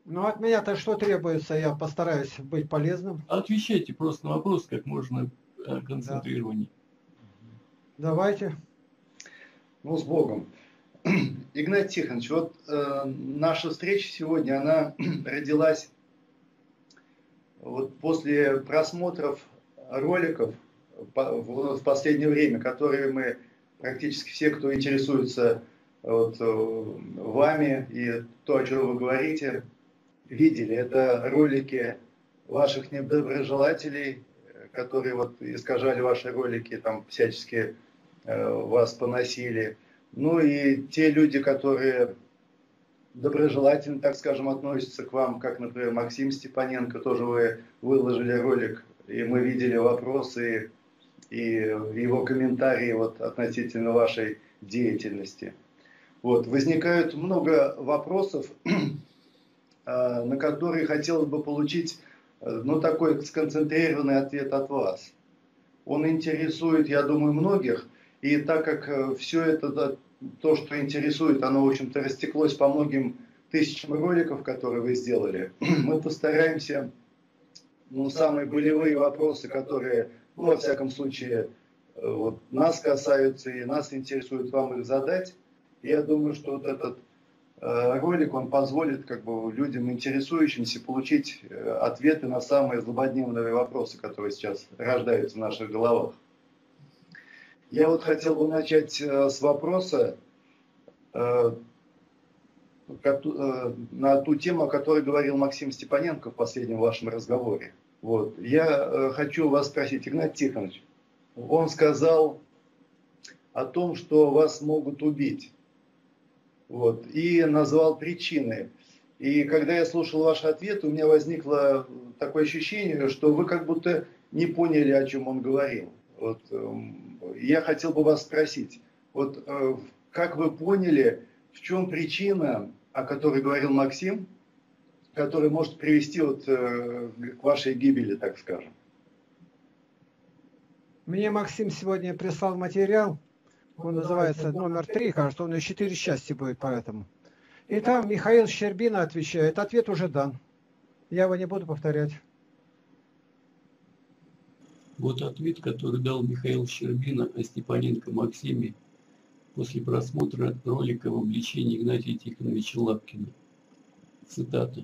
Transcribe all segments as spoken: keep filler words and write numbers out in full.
Ну, от меня-то что требуется? Я постараюсь быть полезным. Отвечайте просто на вопрос как можно э, Да. концентрированнее. Давайте. Ну, с Богом. Игнатий Тихонович, вот э, наша встреча сегодня, она родилась вот после просмотров роликов по, в, в последнее время, которые мы практически все, кто интересуется вот, э, вами и то, о чем вы говорите, видели. Это ролики ваших недоброжелателей, которые вот искажали ваши ролики, там всячески э, вас поносили. Ну и те люди, которые доброжелательно, так скажем, относятся к вам, как, например, Максим Степаненко, тоже вы выложили ролик, и мы видели вопросы и его комментарии вот относительно вашей деятельности. Вот, возникают много вопросов, на которые хотелось бы получить, ну, такой сконцентрированный ответ от вас. Он интересует, я думаю, многих, и так как все это, то, что интересует, оно, в общем-то, растеклось по многим тысячам роликов, которые вы сделали, мы постараемся, ну, самые болевые вопросы, которые, ну, во всяком случае, вот, нас касаются и нас интересует, вам их задать. И я думаю, что вот этот э, ролик, он позволит как бы людям, интересующимся, получить э, ответы на самые злободневные вопросы, которые сейчас рождаются в наших головах. Я вот хотел бы начать э, с вопроса э, э, на ту тему, о которой говорил Максим Степаненко в последнем вашем разговоре. Вот. Я э, хочу вас спросить, Игнатий Тихонович, он сказал о том, что вас могут убить. Вот, и назвал причины. И когда я слушал ваш ответ, у меня возникло такое ощущение, что вы как будто не поняли, о чем он говорил. Вот, э, я хотел бы вас спросить, вот, э, как вы поняли, в чем причина, о которой говорил Максим, которая может привести вот, э, к вашей гибели, так скажем? Мне Максим сегодня прислал материал. Он называется номер три, кажется, он и четыре части будет поэтому. И там Михаил Щербина отвечает. Ответ уже дан. Я его не буду повторять. Вот ответ, который дал Михаил Щербина о Степаненко Максиме после просмотра ролика в обличении Игнатия Тихоновича Лапкина. Цитата.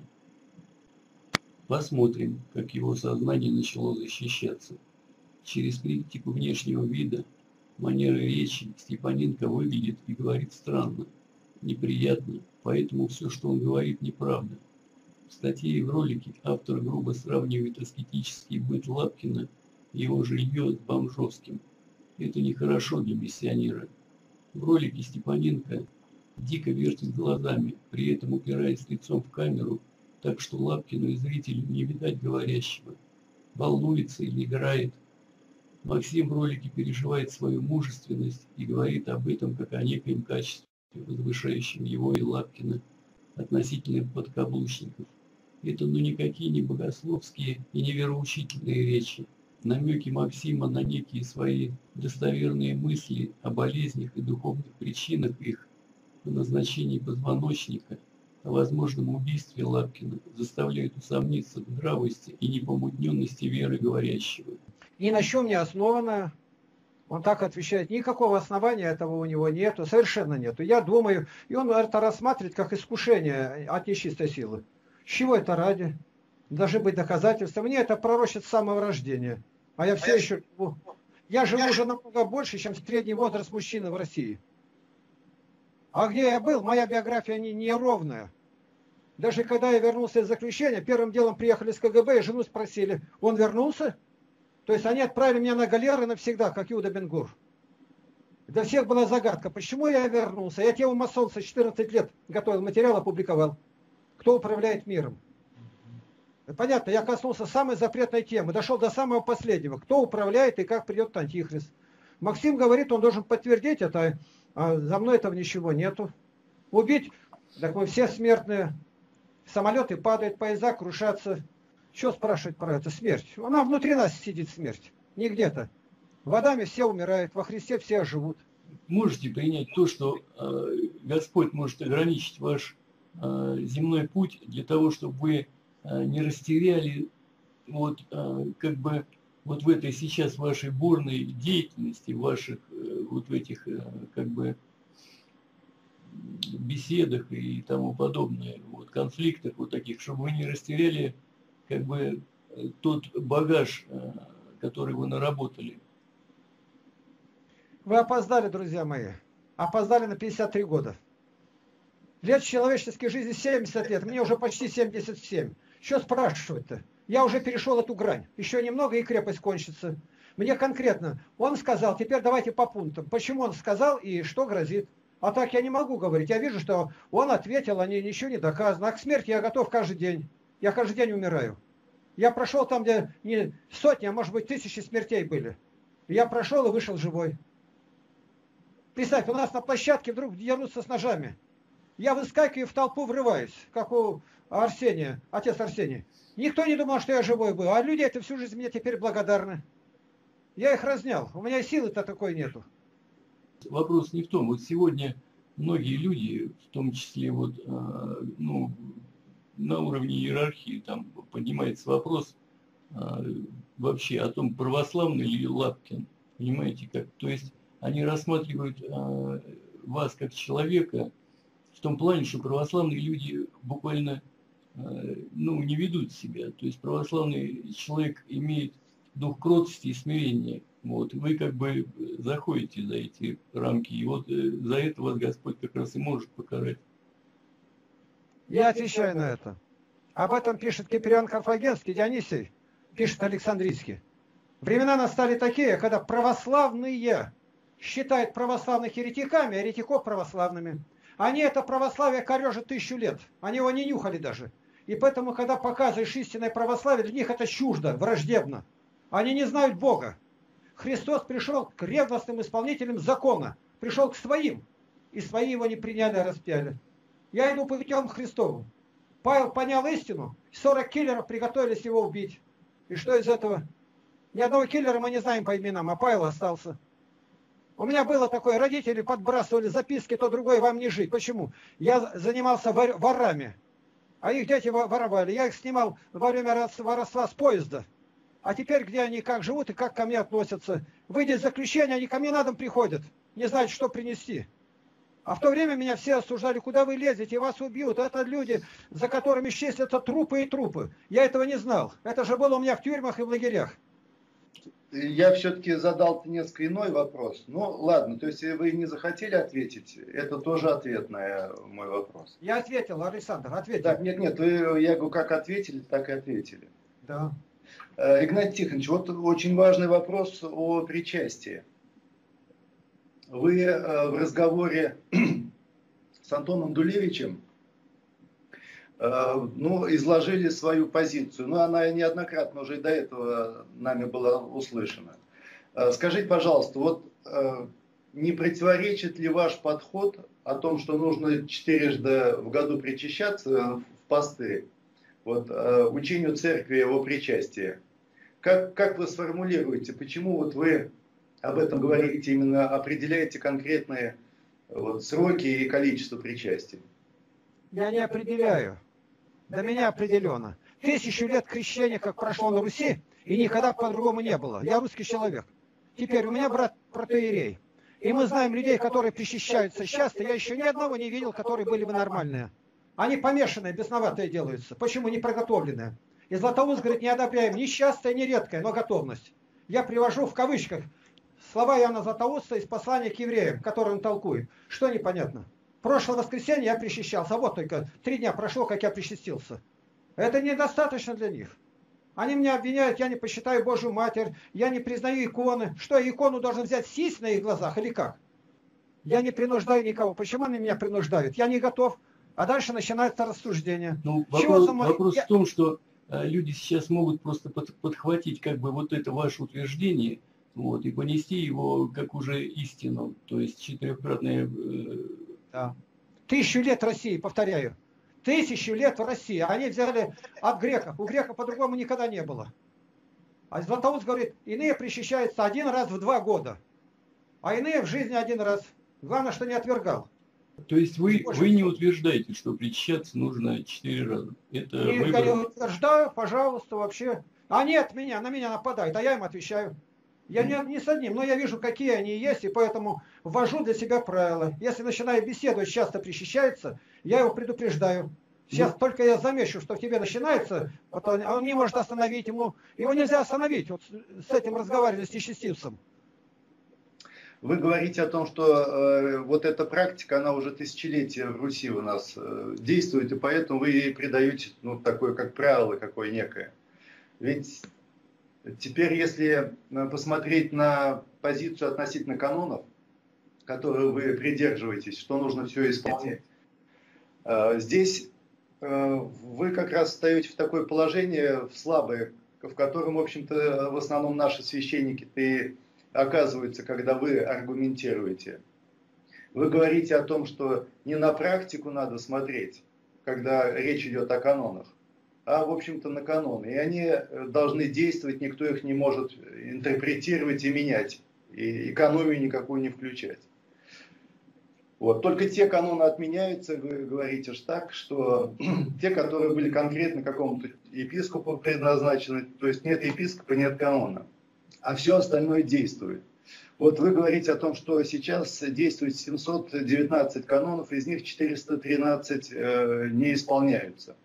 Посмотрим, как его сознание начало защищаться. Через критику внешнего вида, манеры речи Степаненко выглядит и говорит странно, неприятно, поэтому все, что он говорит, неправда. В статье и в ролике автор грубо сравнивает аскетический быт Лапкина и его жилье с бомжовским. Это нехорошо для миссионера. В ролике Степаненко дико вертит глазами, при этом упираясь лицом в камеру, так что Лапкину и зрителю не видать говорящего. Волнуется или играет. Максим в ролике переживает свою мужественность и говорит об этом как о некоем качестве, возвышающем его и Лапкина относительно подкаблучников. Это ну никакие не богословские и не вероучительные речи. Намеки Максима на некие свои достоверные мысли о болезнях и духовных причинах их, о назначении позвоночника, о возможном убийстве Лапкина заставляют усомниться в здравости и непомутненности веры говорящего. Ни на чем не основано. Он так отвечает. Никакого основания этого у него нету. Совершенно нету. Я думаю, и он это рассматривает как искушение от нечистой силы. С чего это ради? Должны быть доказательства. Мне это пророчит с самого рождения. А я все еще живу. Я живу уже намного больше, чем средний возраст мужчины в России. А где я был, моя биография не, не ровная. Даже когда я вернулся из заключения, первым делом приехали с ка гэ бэ и жену спросили, он вернулся? То есть они отправили меня на галеры навсегда, как Иуда Бен-Гур. Для всех была загадка, почему я вернулся. Я тему масонства четырнадцать лет готовил материал, опубликовал. Кто управляет миром? Понятно, я коснулся самой запретной темы, дошел до самого последнего. Кто управляет и как придет антихрист. Максим говорит, он должен подтвердить это, а за мной этого ничего нету. Убить, так мы все смертные. Самолеты падают, поезда крушатся. Что спрашивать про это? Смерть. Она внутри нас сидит, смерть. Не где-то. В Адаме все умирают, во Христе все живут. Можете принять то, что э, Господь может ограничить ваш э, земной путь для того, чтобы вы э, не растеряли вот э, как бы вот в этой сейчас вашей бурной деятельности, ваших э, вот в этих э, как бы беседах и тому подобное, вот конфликтах вот таких, чтобы вы не растеряли как бы тот багаж, э, который вы наработали. Вы опоздали, друзья мои. Опоздали на пятьдесят три года. Лет человеческой жизни семьдесят лет, мне уже почти семьдесят семь. Что спрашивать-то? Я уже перешел эту грань. Еще немного и крепость кончится. Мне конкретно, он сказал, теперь давайте по пунктам. Почему он сказал и что грозит? А так я не могу говорить. Я вижу, что он ответил, а ничего не доказано. А к смерти я готов каждый день. Я каждый день умираю. Я прошел там, где не сотни, а может быть тысячи смертей были. Я прошел и вышел живой. Представь, у нас на площадке вдруг дерутся с ножами. Я выскакиваю, в толпу врываюсь, как у Арсения, отец Арсений. Никто не думал, что я живой был, а люди это всю жизнь мне теперь благодарны. Я их разнял, у меня силы-то такой нету. Вопрос не в том, вот сегодня многие люди, в том числе вот, ну, на уровне иерархии, там поднимается вопрос вообще о том, православный ли Лапкин, понимаете как, то есть они рассматривают вас как человека, в том плане, что православные люди буквально ну, не ведут себя. То есть православный человек имеет дух кротости и смирения. Вот. Вы как бы заходите за эти рамки. И вот за это вас Господь как раз и может покарать. Я отвечаю на это. Об этом пишет Киприан Карфагенский, Дионисий, пишет Александрийский. Времена настали такие, когда православные считают православных еретиками, а еретиков православными. Они это православие корежат тысячу лет. Они его не нюхали даже. И поэтому, когда показываешь истинное православие, для них это чуждо, враждебно. Они не знают Бога. Христос пришел к ревностным исполнителям закона. Пришел к своим. И свои его не приняли, а распяли. Я иду по путем Христову. Павел понял истину. сорок киллеров приготовились его убить. И что из этого? Ни одного киллера мы не знаем по именам, а Павел остался. У меня было такое, родители подбрасывали записки, то другое, вам не жить. Почему? Я занимался ворами, а их дети воровали. Я их снимал во время воровства с поезда. А теперь, где они, как живут и как ко мне относятся. Выйдя из заключения, они ко мне на дом приходят, не знают, что принести. А в то время меня все осуждали, куда вы лезете, вас убьют. Это люди, за которыми числятся трупы и трупы. Я этого не знал. Это же было у меня в тюрьмах и в лагерях. Я все-таки задал несколько иной вопрос. Ну, ладно, то есть вы не захотели ответить, это тоже ответ на мой вопрос. Я ответил, Александр, ответил. Так, нет, нет, вы, я говорю, как ответили, так и ответили. Да. Игнатий Тихонович, вот очень важный вопрос о причастии. Вы в разговоре с Антоном Дулевичем ну, изложили свою позицию, но она неоднократно уже до этого нами была услышана. Скажите, пожалуйста, вот не противоречит ли ваш подход о том, что нужно четырежды в году причащаться в посты, вот, учению церкви о причастии? Как, как вы сформулируете, почему вот вы об этом говорите, именно определяете конкретные вот, сроки и количество причастий? Я не определяю. До меня определенно. Тысячу лет крещения, как прошло на Руси, и никогда по-другому не было. Я русский человек. Теперь у меня брат протоиерей. И мы знаем людей, которые причащаются часто. Я еще ни одного не видел, которые были бы нормальные. Они помешанные, бесноватые делаются. Почему не подготовленные? И Златоуст говорит, не одобряем ни частая, ни редкая, но готовность. Я привожу в кавычках слова Иоанна Златоуста из послания к евреям, которые он толкует. Что непонятно? Прошлое воскресенье я причащался, а вот только три дня прошло, как я причастился. Это недостаточно для них. Они меня обвиняют, я не посчитаю Божью Матерь, я не признаю иконы. Что, я икону должен взять сесть на их глазах или как? Я не принуждаю никого. Почему они меня принуждают? Я не готов. А дальше начинается рассуждение. Ну, вопрос вопрос я... в том, что э, люди сейчас могут просто под, подхватить как бы вот это ваше утверждение, вот, и понести его как уже истину. То есть четырехкратное... Э, Да. Тысячу лет России, повторяю. Тысячу лет в России. Они взяли от греков. У греков по-другому никогда не было. А Златоуст говорит, иные причащаются один раз в два года. А иные в жизни один раз. Главное, что не отвергал. То есть вы, вы не утверждаете, что причащаться нужно четыре раза? Это не, выбор... я не утверждаю, пожалуйста, вообще. Они от меня, на меня нападают, а я им отвечаю. Я не, не с одним, но я вижу, какие они есть, и поэтому ввожу для себя правила. Если начинаю беседовать, часто причащается, я его предупреждаю. Сейчас ну, только я замечу, что в тебе начинается, вот он, он не может остановить ему, его нельзя остановить, вот с этим разговаривали с нечестивцем. Вы говорите о том, что э, вот эта практика, она уже тысячелетия в Руси у нас э, действует, и поэтому вы ей придаете, ну, такое, как правило, какое некое. Ведь теперь, если посмотреть на позицию относительно канонов, которые вы придерживаетесь, что нужно все исполнять, э, здесь э, вы как раз встаете в такое положение, в слабое, в котором, в общем-то, в основном наши священники-то и оказывается, когда вы аргументируете. Вы говорите о том, что не на практику надо смотреть, когда речь идет о канонах, а, в общем-то, на каноны. И они должны действовать, никто их не может интерпретировать и менять, и экономию никакую не включать. Вот. Только те каноны отменяются, вы говорите же так, что те, которые были конкретно какому-то епископу предназначены, то есть нет епископа, нет канона. А все остальное действует. Вот вы говорите о том, что сейчас действует семьсот девятнадцать канонов, из них четыреста тринадцать э, не исполняются.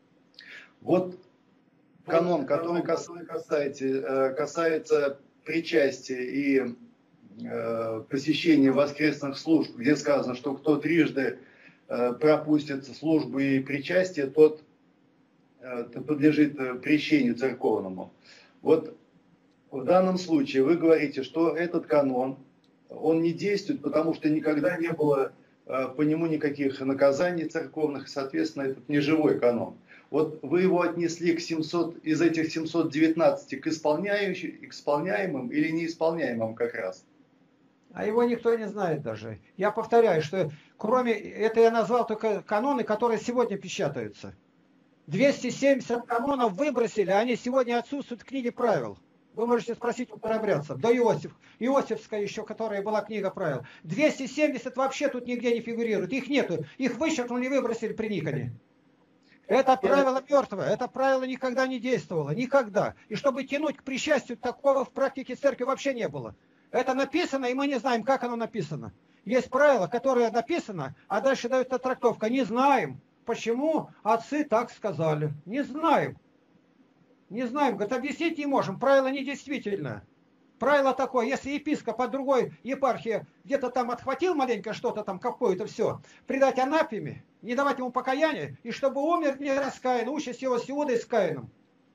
Вот канон, который касается, э, касается причастия и э, посещения воскресных служб, где сказано, что кто трижды э, пропустит службу и причастие, тот э, подлежит прещению церковному. Вот в данном случае вы говорите, что этот канон, он не действует, потому что никогда не было э, по нему никаких наказаний церковных, соответственно, этот не живой канон. Вот вы его отнесли к семисот, из этих семисот девятнадцати к исполняемым или неисполняемым как раз? А его никто не знает даже. Я повторяю, что кроме, это я назвал только каноны, которые сегодня печатаются. двести семьдесят канонов выбросили, они сегодня отсутствуют в книге правил. Вы можете спросить у старобрядцев. Да Иосиф, Иосифская еще, которая была книга правил. двести семьдесят вообще тут нигде не фигурирует. Их нету. Их вычеркнули, выбросили при Никоне. Это правило мертвое. Это правило никогда не действовало. Никогда. И чтобы тянуть к причастию, такого в практике церкви вообще не было. Это написано, и мы не знаем, как оно написано. Есть правило, которое написано, а дальше дается трактовка. Не знаем, почему отцы так сказали. Не знаем. Не знаем, говорит, объяснить не можем, правило недействительное. Правило такое, если епископ от другой епархии где-то там отхватил маленько что-то там, какое-то все, предать анафеме, не давать ему покаяния, и чтобы умер не раскаян, участь его с Иудой с Каином.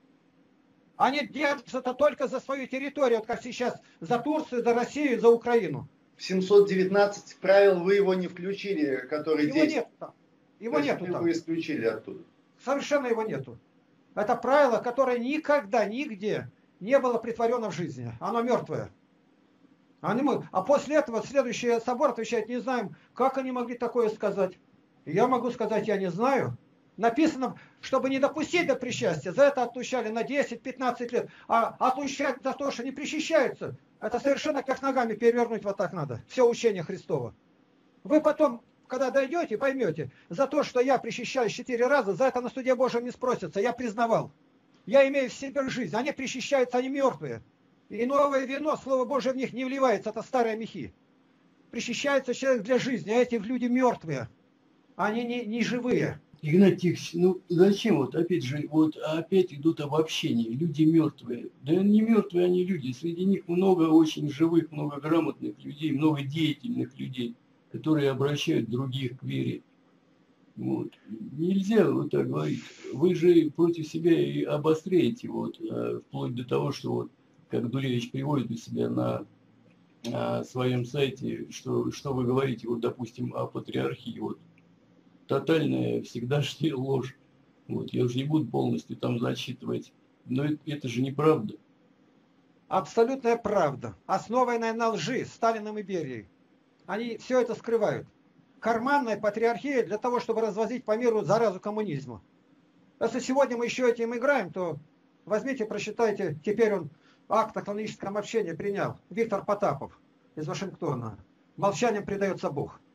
Они держатся-то только за свою территорию, вот как сейчас за Турцию, за Россию, за Украину. В семьсот девятнадцать правил вы его не включили, которые его действуют? Нет там. Его нету вы там. Вы исключили оттуда? Совершенно его нету. Это правило, которое никогда, нигде не было притворено в жизни. Оно мертвое. Они мы... А после этого следующий собор отвечает, не знаем, как они могли такое сказать. И я могу сказать, я не знаю. Написано, чтобы не допустить до причастия, за это отлучали на десять-пятнадцать лет. А отлучать за то, что не причащаются, это совершенно как ногами перевернуть вот так надо. Все учение Христово. Вы потом, когда дойдете, поймете, за то, что я причащаюсь четыре раза, за это на суде Божьем не спросятся. Я признавал. Я имею в себе жизнь. Они причащаются, они мертвые. И новое вино, Слово Божие в них не вливается, это старые мехи. Причащается человек для жизни, а эти люди мертвые. Они не, не живые. Игнатий, ну зачем вот опять же, вот опять идут обобщения, люди мертвые. Да не мертвые они люди, среди них много очень живых, много грамотных людей, много деятельных людей, которые обращают других к вере. Вот. Нельзя вот так говорить. Вы же против себя и обостряете, вот, вплоть до того, что вот, как Дулевич приводит у себя на, на своем сайте, что, что вы говорите, вот, допустим, о патриархии, вот, тотальная всегдашняя ложь. Вот, я уже не буду полностью там зачитывать, но это, это же неправда. Абсолютная правда, основанная на лжи Сталином и Берией. Они все это скрывают. Карманная патриархия для того, чтобы развозить по миру заразу коммунизма. Если сегодня мы еще этим играем, то возьмите, прочитайте, теперь он акт о каноническом общении принял, Виктор Потапов из Вашингтона. Молчанием предается Бог.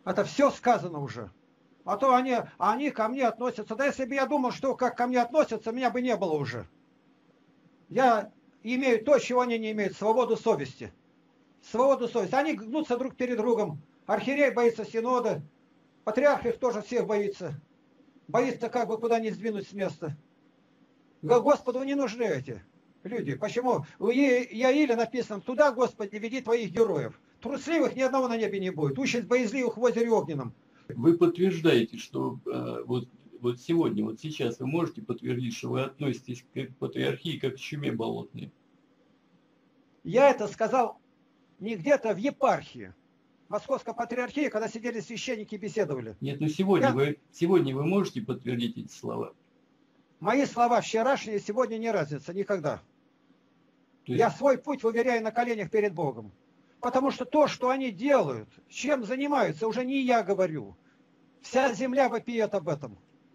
Это все сказано уже. А то они, они ко мне относятся. Да если бы я думал, что как ко мне относятся, меня бы не было уже. Я имею то, чего они не имеют. Свободу совести. Свободу совести. Они гнутся друг перед другом. Архиерей боится синода. Патриарх их тоже всех боится. Боится, как бы куда не сдвинуть с места. Господу не нужны эти люди. Почему? У Иаиля написано: туда, Господи, веди твоих героев. Трусливых ни одного на небе не будет. Участь боязливых в озере огненном. Вы подтверждаете, что э, вот, вот сегодня, вот сейчас вы можете подтвердить, что вы относитесь к патриархии как к чуме болотной? Я это сказал не где-то в епархии. Московской патриархии, когда сидели священники и беседовали. Нет, ну сегодня, Я... вы, сегодня вы можете подтвердить эти слова? Мои слова вчерашние и сегодня не разница, никогда. То есть... Я свой путь выверяю на коленях перед Богом. Потому что то, что они делают, чем занимаются, уже не я говорю. Вся земля вопиет об этом.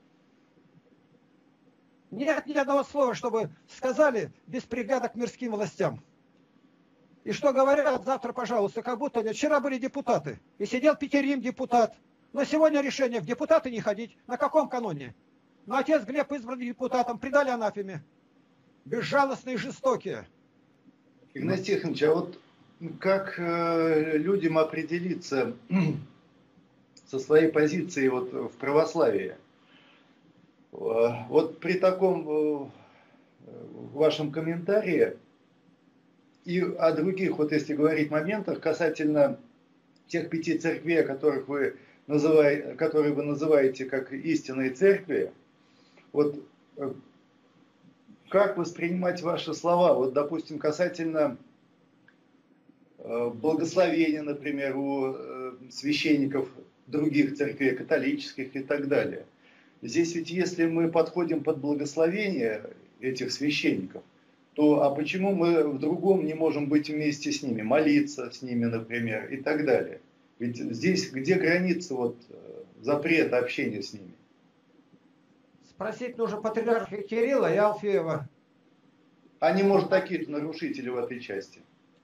Нет ни одного слова, чтобы сказали без пригляда к мирским властям. И что говорят завтра, пожалуйста, как будто нет. Вчера были депутаты, и сидел Петерим депутат. Но сегодня решение в депутаты не ходить. На каком каноне? Но отец Глеб избран депутатом, предали анафеме. Безжалостные и жестокие. Игнатий Тихонович, а вот как э, людям определиться со своей позицией вот в православии? Вот при таком э, вашем комментарии и о других, вот если говорить моментах касательно тех пяти церквей, которых вы называете, которые вы называете как истинные церкви, вот э, как воспринимать ваши слова, вот, допустим, касательно э, благословения, например, у э, священников других церквей, католических и так далее. Здесь ведь если мы подходим под благословение этих священников, то а почему мы в другом не можем быть вместе с ними, молиться с ними, например, и так далее? Ведь здесь где граница вот, запрета общения с ними? Спросить нужно патриарха Кирилла и Алфеева. Они, может, такие же нарушители в этой части.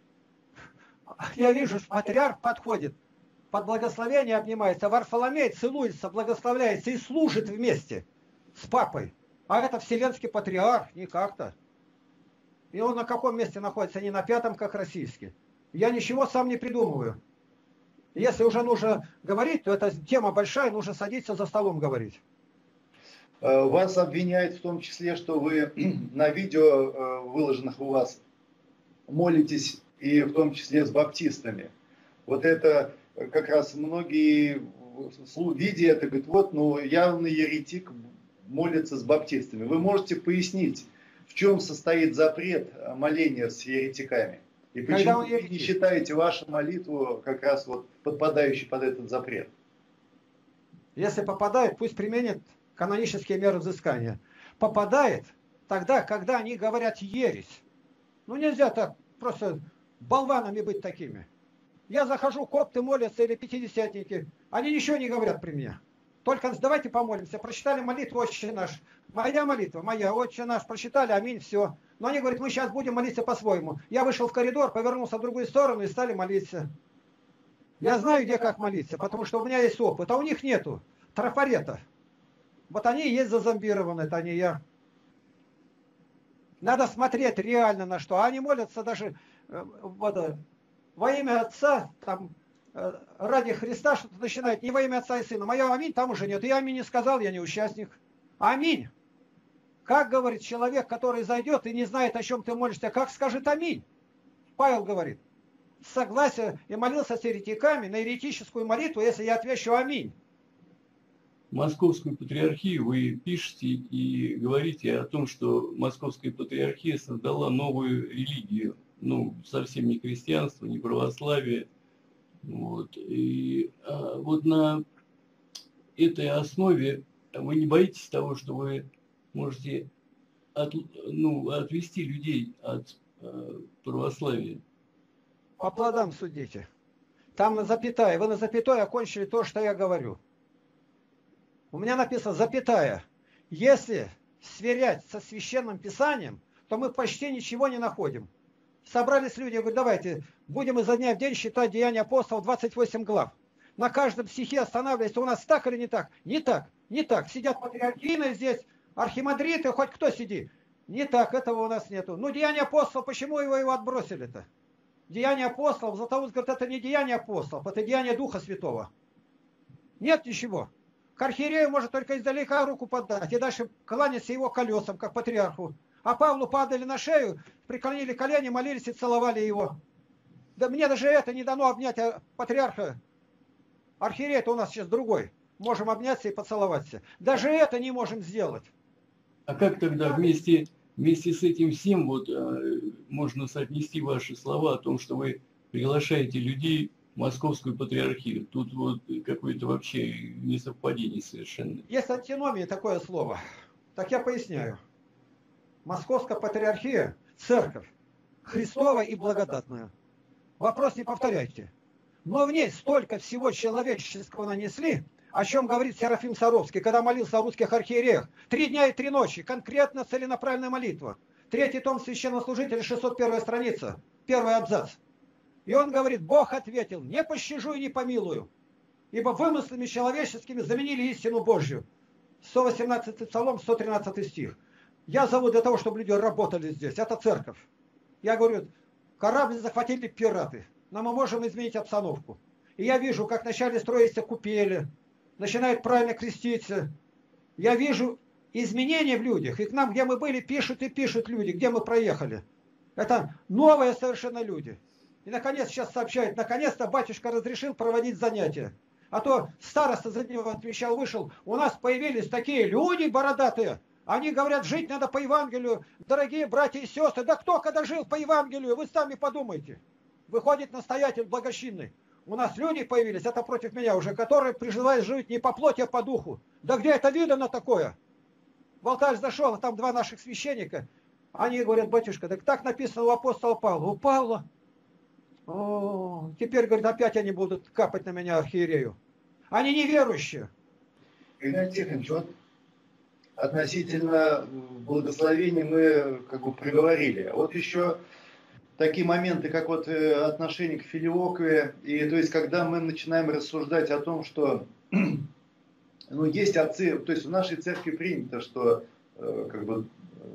Я вижу, что патриарх подходит, под благословение обнимается, Варфоломей целуется, благословляется и служит вместе с папой. А это вселенский патриарх, не как-то. И он на каком месте находится? Не на пятом, как российский. Я ничего сам не придумываю. Если уже нужно говорить, то эта тема большая, нужно садиться за столом говорить. Вас обвиняют в том числе, что вы на видео, выложенных у вас, молитесь, и в том числе с баптистами. Вот это как раз многие, видя это, говорят, вот, ну, явный еретик молится с баптистами. Вы можете пояснить, в чем состоит запрет моления с еретиками? И почему вы не считаете вашу молитву как раз вот подпадающей под этот запрет? Если попадает, пусть применит канонические меры взыскания. Попадает тогда, когда они говорят ересь. Ну нельзя так просто болванами быть такими. Я захожу, копты молятся или пятидесятники. Они ничего не говорят при мне. Только давайте помолимся. Прочитали молитву «Отче наш». Моя молитва, моя «Отче наш». Прочитали, аминь, все. Но они говорят, мы сейчас будем молиться по-своему. Я вышел в коридор, повернулся в другую сторону и стали молиться. Я знаю, где как молиться, потому что у меня есть опыт, а у них нету трафарета. Вот они и есть зазомбированы, это не я. Надо смотреть реально на что. Они молятся даже вот, во имя Отца, там, ради Христа что-то начинает. Не во имя Отца и Сына. Мое аминь там уже нет. Я аминь не сказал, я не участник. Аминь. Как говорит человек, который зайдет и не знает, о чем ты молишься, как скажет аминь? Павел говорит, согласие и молился с еретиками на еретическую молитву, если я отвечу аминь. Московскую патриархию вы пишете и говорите о том, что Московская патриархия создала новую религию. Ну, совсем не христианство, не православие. Вот. И а, вот на этой основе вы не боитесь того, что вы можете от, ну, отвести людей от э, православия? По плодам судите. Там на запятая. Вы на запятой окончили то, что я говорю. У меня написано запятая. Если сверять со священным писанием, то мы почти ничего не находим. Собрались люди, я говорю, давайте будем изо дня в день считать Деяния апостолов двадцать восемь глав. на каждом стихе останавливается. У нас так или не так? Не так, не так. Сидят патриархины здесь, архимандриты, хоть кто сиди. Не так, этого у нас нету. Ну, деяния апостолов, почему его, его отбросили-то? Деяния апостолов, Златоуст говорит, это не деяния апостолов, это деяние Духа Святого. Нет ничего. К архиерею может только издалека руку подать и дальше кланяться его колесам, как патриарху. А Павлу падали на шею, преклонили колени, молились и целовали его. Да мне даже это не дано обнять патриарха. Архиерей-то у нас сейчас другой. Можем обняться и поцеловаться. Даже это не можем сделать. А как тогда вместе, вместе с этим всем вот, э, можно соотнести ваши слова о том, что вы приглашаете людей в Московскую Патриархию? Тут вот какое-то вообще несовпадение совершенно. Есть антиномия такое слово. Так я поясняю. Московская Патриархия – церковь Христова и благодатная. Вопрос не повторяйте. Но в ней столько всего человеческого нанесли, о чем говорит Серафим Саровский, когда молился о русских архиереях. Три дня и три ночи. Конкретно целенаправленная молитва. Третий том священнослужителя, шестьсот первая страница. Первый абзац. И он говорит, Бог ответил, не пощажу и не помилую, ибо вымыслами человеческими заменили истину Божью. сто восемнадцатый Псалом, сто тринадцатый стих. Я зову для того, чтобы люди работали здесь. Это церковь. Я говорю, корабль захватили пираты, но мы можем изменить обстановку. И я вижу, как начали строиться купели, начинают правильно креститься. Я вижу изменения в людях. И к нам, где мы были, пишут и пишут люди, где мы проехали. Это новые совершенно люди. И, наконец, сейчас сообщают, наконец-то батюшка разрешил проводить занятия. А то староста за него отвечал, вышел. У нас появились такие люди бородатые. Они говорят, жить надо по Евангелию. Дорогие братья и сестры, да кто когда жил по Евангелию? Вы сами подумайте. Выходит настоятель благочинный. У нас люди появились, это против меня уже, которые призывают жить не по плоти, а по духу. Да где это видано такое? В алтарь зашел, а там два наших священника. Они говорят, батюшка, так так написано у апостола Павла. У Павла? О, теперь, говорит, опять они будут капать на меня архиерею. Они неверующие. Игнатий Тихонович, вот относительно благословения мы как бы проговорили. А вот еще такие моменты, как вот отношение к филиокве, и то есть когда мы начинаем рассуждать о том, что ну, есть отцы, то есть в нашей церкви принято, что как бы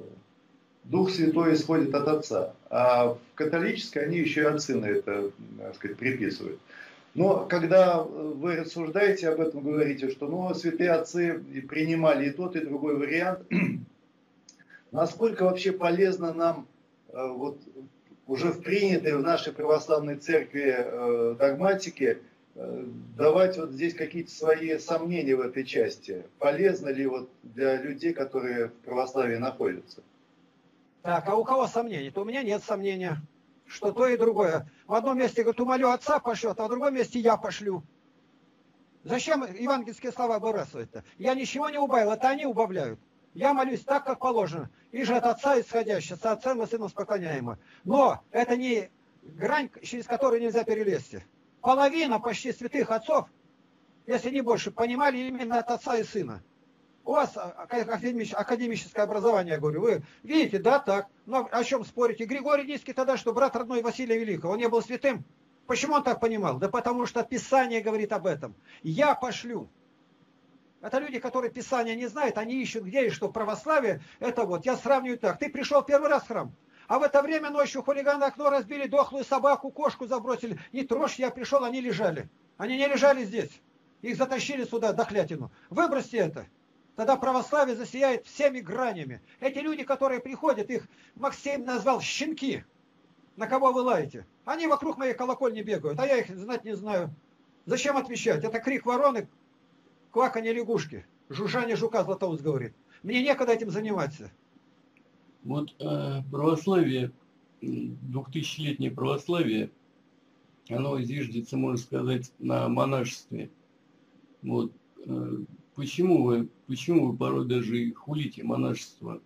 Дух Святой исходит от Отца, а в католической они еще и отцы на это, так сказать, приписывают. Но когда вы рассуждаете об этом, говорите, что ну, святые отцы принимали и тот, и другой вариант, насколько вообще полезно нам вот, уже в принятой в нашей православной церкви догматике давать вот здесь какие-то свои сомнения в этой части? Полезно ли вот для людей, которые в православии находятся? Так, а у кого сомнений? То у меня нет сомнения, что то и другое. В одном месте, говорит, умолю отца пошлет, а в другом месте я пошлю. Зачем евангельские слова выбрасывать-то? Я ничего не убавил, это они убавляют. Я молюсь так, как положено. И же от отца исходящее, с отцем и сыном поклоняемо. Но это не грань, через которую нельзя перелезть. Половина почти святых отцов, если не больше, понимали именно от отца и сына. У вас академическое образование, я говорю, вы видите, да, так. Но о чем спорите? Григорий Низкий тогда, что брат родной Василия Великого, он не был святым. Почему он так понимал? Да потому что Писание говорит об этом. Я пошлю. Это люди, которые Писания не знают, они ищут где и что. Православие, это вот, я сравниваю так. Ты пришел первый раз в храм, а в это время ночью хулиганы окно разбили, дохлую собаку, кошку забросили. Не трожь, я пришел, они лежали. Они не лежали здесь. Их затащили сюда, дохлятину. Выбросьте это. Тогда православие засияет всеми гранями. Эти люди, которые приходят, их Максим назвал щенки. На кого вы лаете? Они вокруг моей колокольни бегают, а я их знать не знаю. Зачем отвечать? Это крик вороны, кваканье лягушки, жужжание жука, Златоуст говорит. Мне некогда этим заниматься. Вот э, православие, двухтысячелетнее православие, оно зиждется, можно сказать, на монашестве. Вот. Э, почему вы, почему вы порой даже хулите монашество?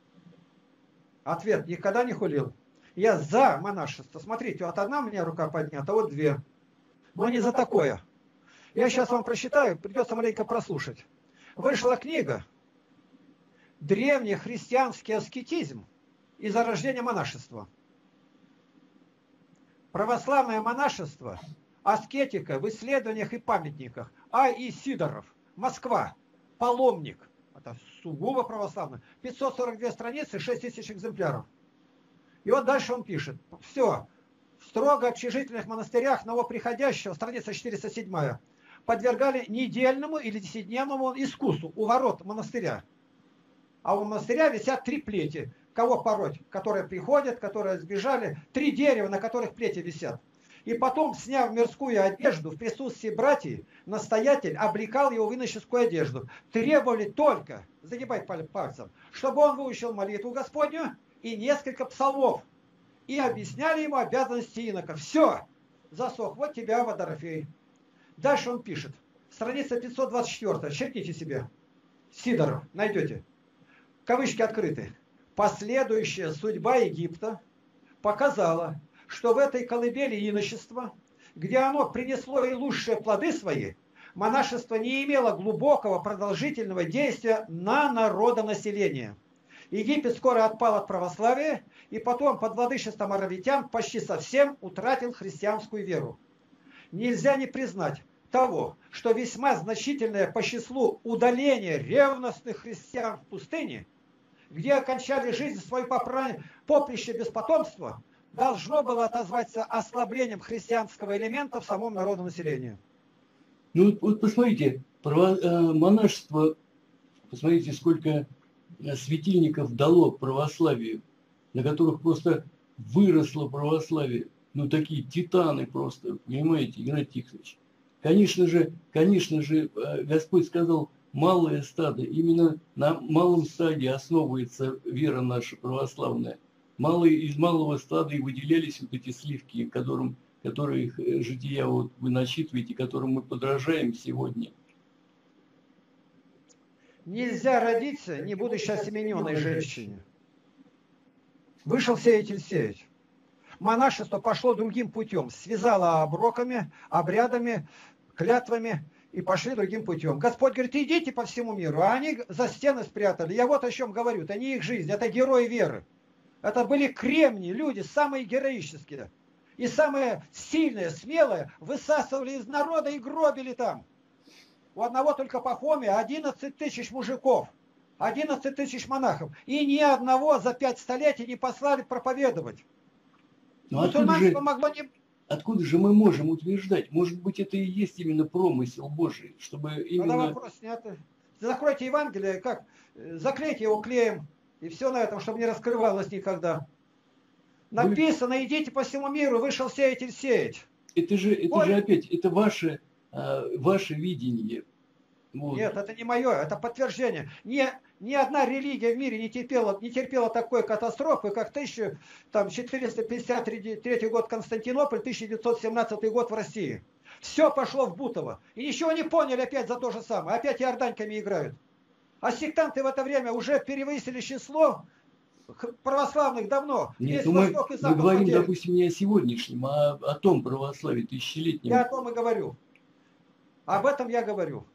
Ответ: никогда не хулил. Я за монашество. Смотрите, вот одна у меня рука поднята, вот две. Но не за такое. Я сейчас вам прочитаю, придется маленько прослушать. Вышла книга «Древний христианский аскетизм и зарождение монашества». Православное монашество Аскетика в исследованиях и памятниках. А. И. Сидоров. Москва. Паломник. Это сугубо православно. пятьсот сорок две страницы, шесть тысяч экземпляров. И вот дальше он пишет. Все. В строго общежительных монастырях новоприходящего, страница четыреста седьмая, подвергали недельному или десятидневному искусству у ворот монастыря. А у монастыря висят три плети. Кого пороть? Которые приходят, которые сбежали. Три дерева, на которых плети висят. И потом, сняв мирскую одежду в присутствии братьев, настоятель облекал его в иноческую одежду. Требовали только, загибай пальцем, чтобы он выучил молитву Господню и несколько псалмов. И объясняли ему обязанности инока. Все, засох, вот тебя, Водорофей. Дальше он пишет. Страница пятьсот двадцать четыре. Черкните себе. Сидоров, найдете. Кавычки открыты. Последующая судьба Египта показала, что в этой колыбели иночества, где оно принесло и лучшие плоды свои, монашество не имело глубокого продолжительного действия на народонаселение. Египет скоро отпал от православия, и потом под владычеством аравитян почти совсем утратил христианскую веру. Нельзя не признать того, что весьма значительное по числу удаление ревностных христиан в пустыне, где окончали жизнь свою поприще без потомства, должно было отозваться ослаблением христианского элемента в самом народонаселении. Ну вот, вот посмотрите, право, э, монашество, посмотрите, сколько светильников дало православию, на которых просто выросло православие. Ну такие титаны просто, понимаете, Игнатий Тихонович. Конечно же, конечно же, Господь сказал, малое стадо, именно на малом стаде основывается вера наша православная. Малые, из малого стада и выделялись вот эти сливки, которым, которые жития вот вы начитываете, которым мы подражаем сегодня. Нельзя родиться, не будучи осемененной женщине. Вышел сеятель сеять. Монашество пошло другим путем. Связало оброками, обрядами, клятвами и пошли другим путем. Господь говорит, идите по всему миру. А они за стены спрятали. Я вот о чем говорю. Это не их жизнь, это герои веры. Это были кремни, люди, самые героические. И самые сильные, смелые высасывали из народа и гробили там. У одного только Пахомия одиннадцать тысяч мужиков, одиннадцать тысяч монахов. И ни одного за пять столетий не послали проповедовать. Ну, откуда, же, помогло не... откуда же мы можем утверждать? Может быть, это и есть именно промысел Божий, чтобы именно... Тогда вопрос снят. Закройте Евангелие, как? Заклейте его клеем, и все на этом, чтобы не раскрывалось никогда. Написано, Вы... идите по всему миру, вышел сеятель сеять. Это же, это же опять, это ваше, ваше видение. Вот. Нет, это не мое, это подтверждение. Ни, ни одна религия в мире не терпела, не терпела такой катастрофы, как тысяча четыреста пятьдесят третий год Константинополь, тысяча девятьсот семнадцатый год в России. Все пошло в Бутово. И ничего не поняли опять за то же самое. Опять иорданьками играют. А сектанты в это время уже перевысили число православных давно. Нет, ну мы, мы говорим, потеряли. Допустим, не о сегодняшнем, а о том православии тысячелетнем. Я о том и говорю. Об этом я говорю.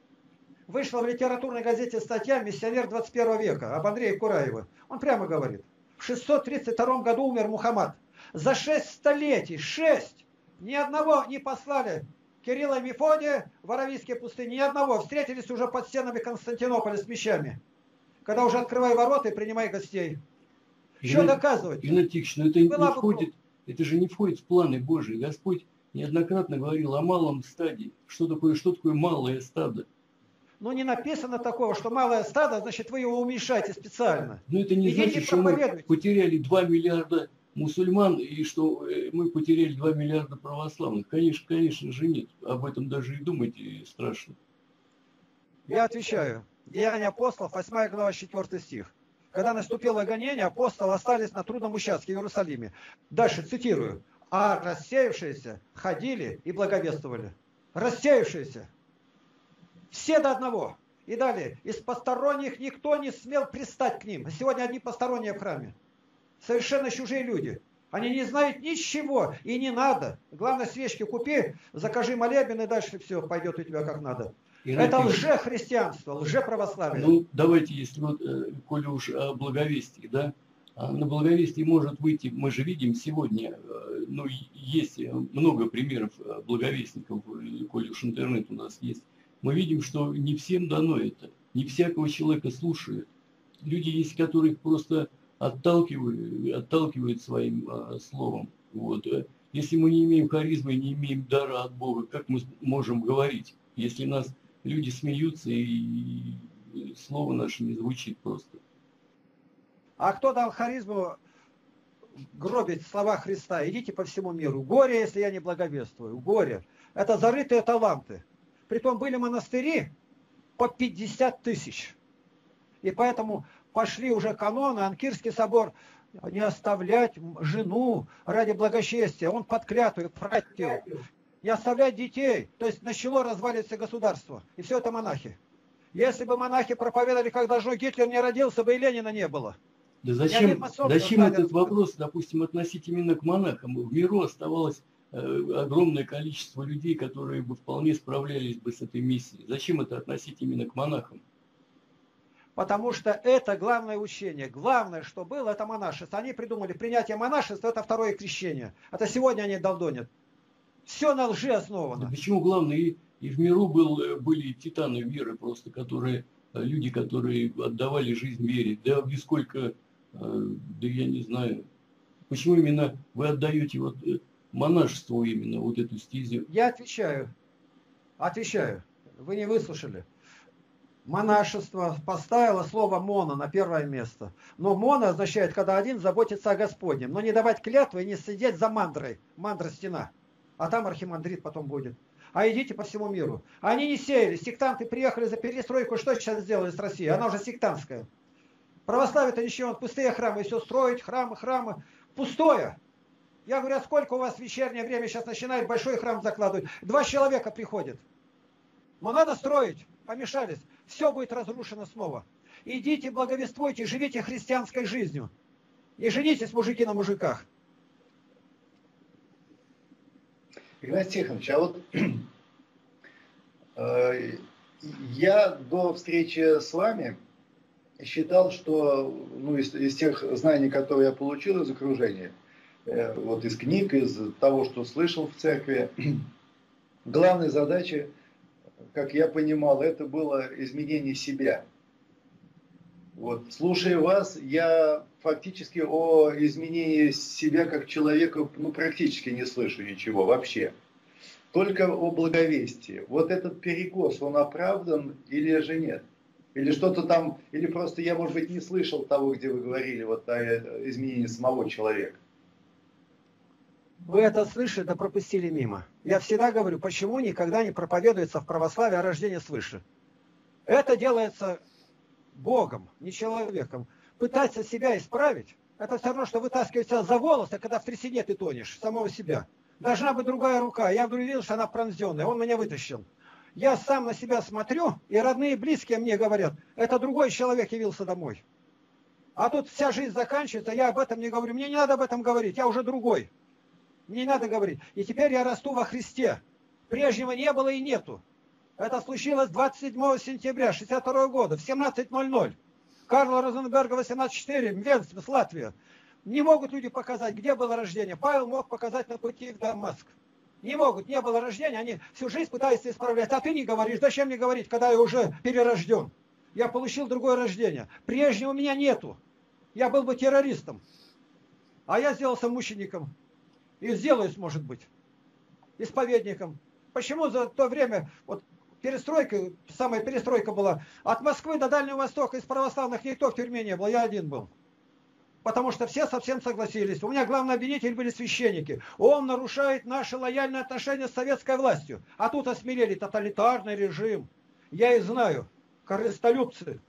Вышла в литературной газете статья «Миссионер двадцать первого века» об Андрее Кураеве. Он прямо говорит. В шестьсот тридцать втором году умер Мухаммад. За шесть столетий, шесть, ни одного не послали Кирилла и Мефодия в Аравийские пустыни, ни одного. Встретились уже под стенами Константинополя с мечами. Когда уже открывай ворота и принимай гостей. Что доказывать? Игнатий Тихонович, но это не входит, это же не входит в планы Божьи. Господь неоднократно говорил о малом стаде. Что такое, что такое малое стадо? Ну, не написано такого, что малое стадо, значит, вы его уменьшаете специально. Но это не Идите значит, что мы потеряли два миллиарда мусульман и что мы потеряли два миллиарда православных. Конечно, конечно же нет. Об этом даже и думать страшно. Я отвечаю. Деяния апостолов, восьмая глава, четвёртый стих. Когда наступило гонение, апостолы остались на трудном участке в Иерусалиме. Дальше цитирую. А рассеявшиеся ходили и благовествовали. Рассеявшиеся. Все до одного. И далее. Из посторонних никто не смел пристать к ним. Сегодня одни посторонние в храме. Совершенно чужие люди. Они не знают ничего. И не надо. Главное, свечки купи, закажи молебен, и дальше все пойдет у тебя как надо. И это лже-христианство, лже-православие. Ну, давайте, если вот, коли уж о благовестии, да, А на благовестие может выйти, мы же видим сегодня, ну, есть много примеров благовестников, коли уж интернет у нас есть. Мы видим, что не всем дано это, не всякого человека слушают. Люди есть, которых просто отталкивают, отталкивают своим а, словом. Вот. Если мы не имеем харизмы, не имеем дара от Бога, как мы можем говорить, если нас люди смеются и слово наше не звучит просто? А кто дал харизму гробить слова Христа? Идите по всему миру. Горе, если я не благовествую. Горе. Это зарытые таланты. Притом были монастыри по пятьдесят тысяч. И поэтому пошли уже каноны, Анкирский собор, не оставлять жену ради благочестия. Он под клятву просил. Не оставлять детей. То есть начало разваливаться государство. И все это монахи. Если бы монахи проповедовали, как должно, Гитлер не родился бы и Ленина не было. Да зачем, зачем этот вопрос, допустим, относить именно к монахам? В миру оставалось э, огромное количество людей, которые бы вполне справлялись бы с этой миссией. Зачем это относить именно к монахам? Потому что это главное учение. Главное, что было, это монашество. Они придумали принятие монашества, это второе крещение. Это сегодня они долдонят. Все на лжи основано. Да почему главное? И, и в миру был, были титаны веры просто, которые, люди, которые отдавали жизнь вере. Да нисколько... Да я не знаю. Почему именно вы отдаете вот монашеству именно вот эту стезю? Я отвечаю. Отвечаю. Вы не выслушали. Монашество поставило слово «моно» на первое место. Но «моно» означает, когда один заботится о Господнем. Но не давать клятвы и не сидеть за мандрой. Мандра стена. А там архимандрит потом будет. А идите по всему миру. Они не сеяли. Сектанты приехали за перестройку. Что сейчас сделали с Россией? Она уже сектантская. Православие-то ничего, пустые храмы, и все строить, храмы, храмы. Пустое. Я говорю, а сколько у вас в вечернее время сейчас начинает большой храм закладывать? Два человека приходят. Но надо строить. Помешались. Все будет разрушено снова. Идите, благовествуйте, живите христианской жизнью. Не женитесь, мужики, на мужиках. Игнатий Тихонович, а вот э, я до встречи с вами считал, что ну, из, из тех знаний, которые я получил из окружения, э, вот из книг, из того, что слышал в церкви, главной задачей, как я понимал, это было изменение себя. Вот, слушая вас, я фактически о изменении себя как человека ну, практически не слышу ничего вообще. Только о благовестии. Вот этот перекос, он оправдан или же нет? Или что-то там, или просто я, может быть, не слышал того, где вы говорили вот о изменении самого человека. Вы это слышали, да пропустили мимо. Я всегда говорю, почему никогда не проповедуется в православии о рождении свыше. Это делается Богом, не человеком. Пытаться себя исправить, это все равно, что вытаскивать себя за волосы, когда в трясине ты тонешь, самого себя. Должна быть другая рука. Я говорю, видел, что она пронзенная, он меня вытащил. Я сам на себя смотрю, и родные и близкие мне говорят, это другой человек явился домой. А тут вся жизнь заканчивается, я об этом не говорю. Мне не надо об этом говорить, я уже другой. Мне не надо говорить. И теперь я расту во Христе. Прежнего не было и нету. Это случилось двадцать седьмого сентября шестьдесят второго года в семнадцать ноль ноль. Карла Розенберга восемнадцать четыре, Венспилс, Латвия. Не могут люди показать, где было рождение. Павел мог показать на пути в Дамаск. Не могут, не было рождения, они всю жизнь пытаются исправлять. А ты не говоришь, зачем мне говорить, когда я уже перерожден? Я получил другое рождение. Прежнего у меня нету. Я был бы террористом. А я сделался мучеником. И сделаюсь, может быть, исповедником. Почему за то время, вот перестройка, самая перестройка была, от Москвы до Дальнего Востока из православных никто в тюрьме не был, я один был. Потому что все совсем согласились. У меня главный обвинитель были священники. Он нарушает наши лояльные отношения с советской властью. А тут осмелели тоталитарный режим. Я и знаю, корыстолюбцы.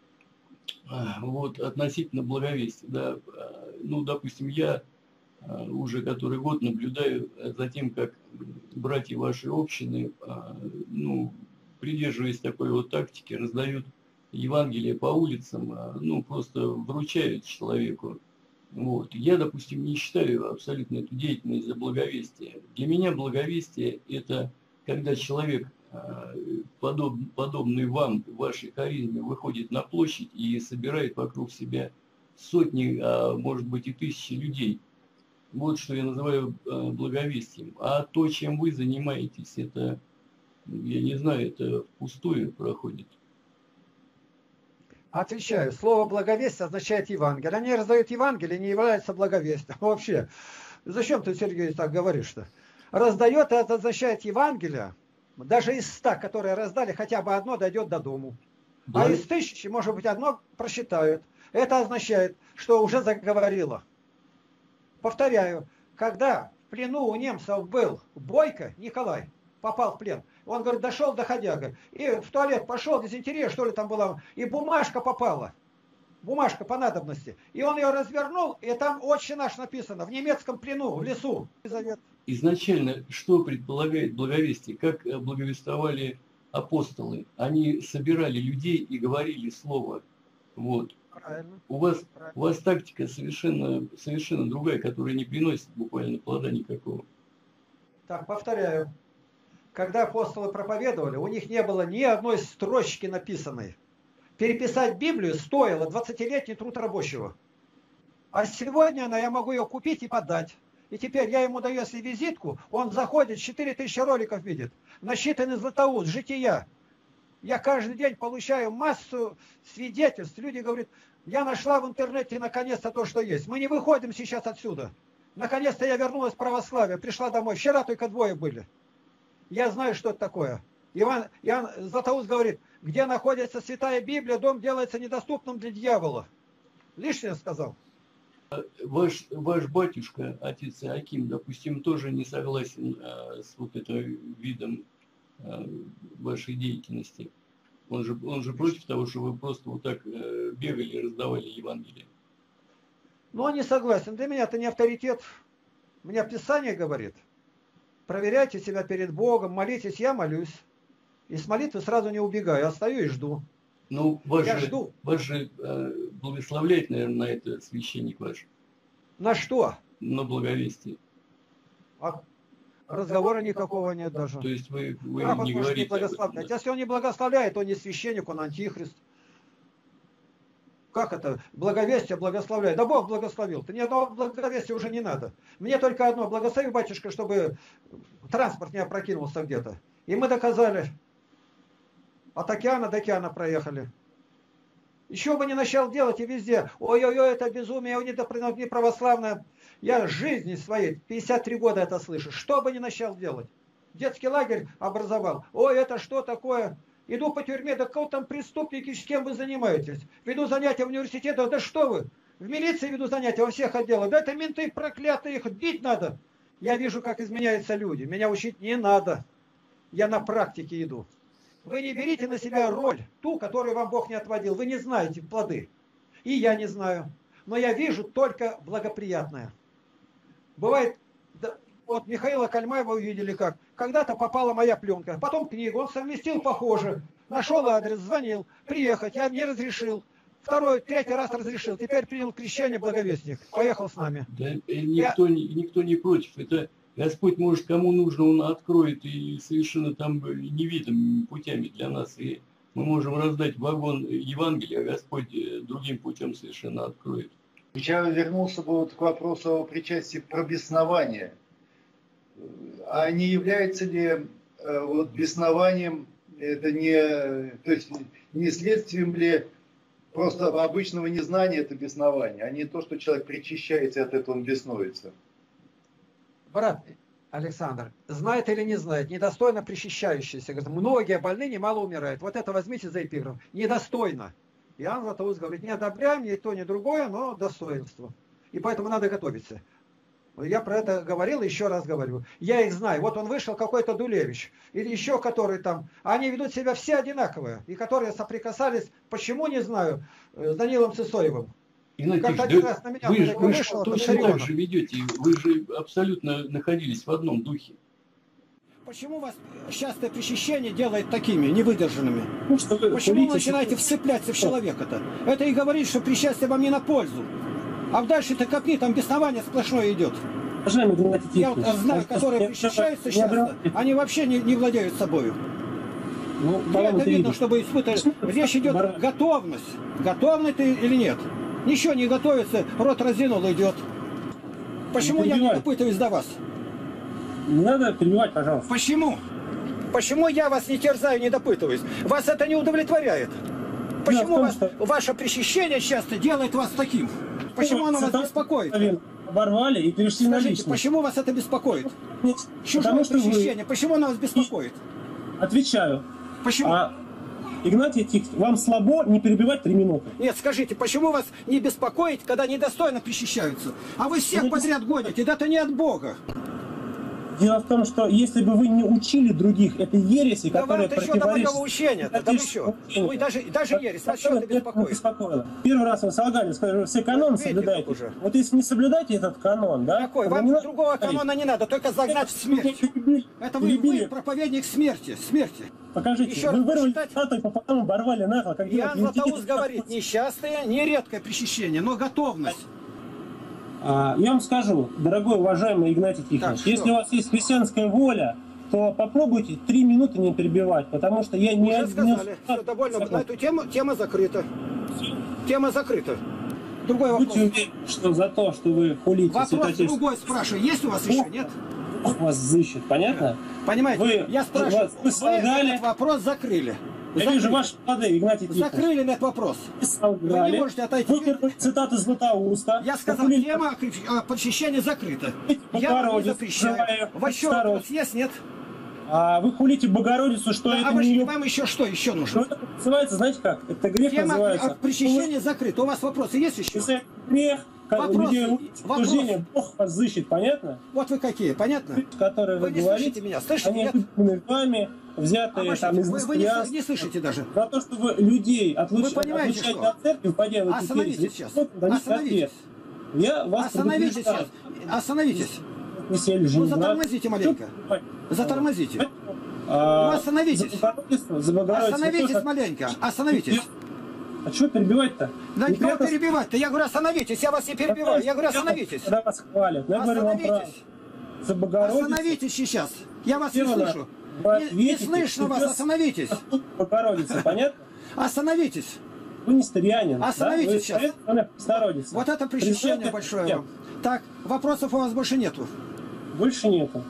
Вот относительно благовестия, да, ну, допустим, я уже который год наблюдаю за тем, как братья вашей общины, ну, придерживаясь такой вот тактики, раздают Евангелие по улицам, ну, просто вручают человеку. Вот. Я, допустим, не считаю абсолютно эту деятельность за благовестие. Для меня благовестие – это когда человек, подоб, подобный вам, вашей харизме, выходит на площадь и собирает вокруг себя сотни, а может быть и тысячи людей. Вот что я называю благовестием. А то, чем вы занимаетесь, это, я не знаю, это впустую проходит. Отвечаю. Слово благовестие означает Евангелие. Они раздают Евангелие, не являются благовестием. Вообще. Зачем ты, Сергей, так говоришь-то? Раздает, это означает Евангелие. Даже из ста, которые раздали, хотя бы одно дойдет до дому. Да. А из тысячи, может быть, одно просчитают. Это означает, что уже заговорило. Повторяю, когда в плену у немцев был Бойко Николай, попал в плен, он, говорит, дошел до ходяга, и в туалет пошел, дизентерия, что ли там была, и бумажка попала, бумажка по надобности. И он ее развернул, и там «Отче наш» написано, в немецком плену, в лесу. Изначально, что предполагает благовестие? Как благовествовали апостолы? Они собирали людей и говорили слово. Вот. Правильно. У вас, Правильно. у вас тактика совершенно, совершенно другая, которая не приносит буквально плода никакого. Так, повторяю. Когда апостолы проповедовали, у них не было ни одной строчки написанной. Переписать Библию стоило двадцатилетний труд рабочего. А сегодня она, я могу ее купить и подать. И теперь я ему даю, если визитку, он заходит, четыре тысячи роликов видит. Насчитанный Златоуст, жития. Я каждый день получаю массу свидетельств. Люди говорят, я нашла в интернете наконец-то то, что есть. Мы не выходим сейчас отсюда. Наконец-то я вернулась в православие, пришла домой. Вчера только двое были. Я знаю, что это такое. Иван, Иоанн Златоуст говорит, где находится Святая Библия, дом делается недоступным для дьявола. Лишнее сказал. Ваш, ваш батюшка, отец Иоаким, допустим, тоже не согласен а, с вот этим видом а, вашей деятельности. Он же, он же против того, что вы просто вот так а, бегали и раздавали Евангелие. Ну, он не согласен. Для меня это не авторитет. У меня Писание говорит. Проверяйте себя перед Богом, молитесь, я молюсь. И с молитвы сразу не убегаю, а стою и жду. Ну, вас я же, жду. Вас же э, благословляет, наверное, на это священник ваш. На что? На благовестие. А разговора никакого нет даже. То есть вы, вы а, не говорите не благословляет. да? Если он не благословляет, он не священник, он антихрист. Как это? Благовестие благословляет. Да Бог благословил. Ты ни одного благовестия уже не надо. Мне только одно. Благослови, батюшка, чтобы транспорт не опрокинулся где-то. И мы доказали. От океана до океана проехали. Еще бы не начал делать и везде. Ой-ой-ой, это безумие, не православное. Я жизни своей, пятьдесят три года это слышу. Что бы не начал делать. Детский лагерь образовал. Ой, это что такое? Иду по тюрьме, да кого там преступники, с кем вы занимаетесь? Веду занятия в университете, да что вы? В милиции веду занятия во всех отделах. Да это менты проклятые, их бить надо. Я вижу, как изменяются люди. Меня учить не надо. Я на практике иду. Вы не берите на себя роль, ту, которую вам Бог не отводил. Вы не знаете плоды. И я не знаю. Но я вижу только благоприятное. Бывает, да, вот Михаила Кальмаева увидели как. Когда-то попала моя пленка. Потом книгу. Он совместил похоже. Нашел адрес, звонил. Приехать. Я не разрешил. Второй, третий раз разрешил. Теперь принял крещение благовестник. Поехал с нами. Да, никто, я... никто не против. Это... Господь, может, кому нужно, Он откроет и совершенно там невидимыми путями для нас. И мы можем раздать вагон Евангелия, а Господь другим путем совершенно откроет. Я вернулся бы вот к вопросу о причастии про беснование. А не является ли вот беснованием, это не, то есть не следствием ли просто обычного незнания это беснование, а не то, что человек причащается и от этого он беснуется? Брат Александр, знает или не знает, недостойно причащающийся. Говорит, многие больные немало умирают. Вот это возьмите за эпиграф. Недостойно. Иоанн Златоуст говорит, не одобряем ни то, ни другое, но достоинство. И поэтому надо готовиться. Я про это говорил и еще раз говорю. Я их знаю. Вот он вышел, какой-то Дулевич. Или еще который там. Они ведут себя все одинаковые. И которые соприкасались, почему, не знаю, с Данилом Сысоевым. Игнатий, да, вы, же, вы же точно так же ведете, вы же абсолютно находились в одном духе. Почему вас частое причащение делает такими, невыдержанными? Ну, что вы, Почему вы начинаете вцепляться в человека-то? Это и говорит, что причастие вам не на пользу. А дальше-то копни, там беснование сплошное идет. Я вот знаю, которые причащаются часто, они вообще не, не владеют собою. Ну, это видно, чтобы испытать. Речь идет готовность. Готовный ты или нет? Ничего не готовится, рот разинул, идет. Почему я не допытываюсь до вас? Не надо перебивать, пожалуйста. Почему? Почему я вас не терзаю, не допытываюсь? Вас это не удовлетворяет? Почему том, вас, что... ваше причащение часто делает вас таким? Почему оно вас беспокоит? Оборвали и перешли на личность. Почему вас это беспокоит? Чужое причащение, вы... почему оно вас беспокоит? Отвечаю. Почему? А, Игнатий Тихонович, вам слабо не перебивать три минуты. Нет, скажите, почему вас не беспокоит, когда недостойно причащаются? А вы всех не подряд гоните, да это не от Бога. Дело в том, что если бы вы не учили других, это ереси, да которые противоречат... Да еще до учения, да вы что? Вы даже, даже ересь, вас что это беспокоит? Беспокоило. Первый раз вы солгали, сказали, все канон вот соблюдаете. Уже. Вот если не соблюдаете этот канон, да? Какой? Вам не другого говорить. Канона не надо, только загнать в смерть. Это вы, вы проповедник смерти, смерти. Покажите, еще вы вырвали цитату и потом оборвали нахуй. Как Иоанн Златоуст говорит, несчастное, не редкое причащение, но готовность. А, я вам скажу, дорогой уважаемый Игнатий Тихонович, если что? У вас есть христианская воля, то попробуйте три минуты не перебивать, потому что я не... Уже сказали, не... все, довольно, на эту тему тема закрыта. Тема закрыта. Другой вопрос. Будьте уверены, что за то, что вы хулите... Вопрос другой спрашиваю, есть у вас еще, нет? Бог вас взыщет, понятно? Понимаете, вы, я спрашиваю, вы, вы этот вопрос закрыли. Я закрыли. Вижу ваши плоды, Игнатий Тихонович. Закрыли этот вопрос. Вы не можете отойти. Вы цитаты Златоуста. Я сказал, вы... тема причащения закрыта. Я не запрещаю. Ваш еще вопрос есть, нет? А вы хулите Богородицу, что да, это а вы, не... вам еще что еще нужно? Что это называется, знаете как? Это грех тема называется. Причащения вы... закрыта. У вас вопросы есть еще? Это грех. Вопрос, вопрос. Бог вас взыщет, понятно? Вот вы какие, понятно? Которые вы, вы не говорите, слышите меня, слышите? Они куплены вами, взятые а там из вы, вы не, не слышите даже. За то, что вы людей отлуч... вы понимаете, отлучаете от церкви, пойдя в эту остановитесь сейчас. Остановитесь. Я вас Остановитесь сейчас. Остановитесь. Вы сели же ну затормозите маленько. Затормозите. А, ну остановитесь. За, за остановитесь тоже... маленько. Остановитесь. А что перебивать-то? Да никого перебивать-то. Я говорю, остановитесь, я вас не перебиваю. Я говорю, остановитесь. Когда вас хвалят. Я говорю вам про... За Богородицу. Остановитесь сейчас. Я вас не слышу. Не, не слышно вас, остановитесь. Богородица, понятно? Остановитесь. Вы не старианин. Остановитесь да? сейчас. Вот это причащение большое вам. Так, вопросов у вас больше нету. Больше нету.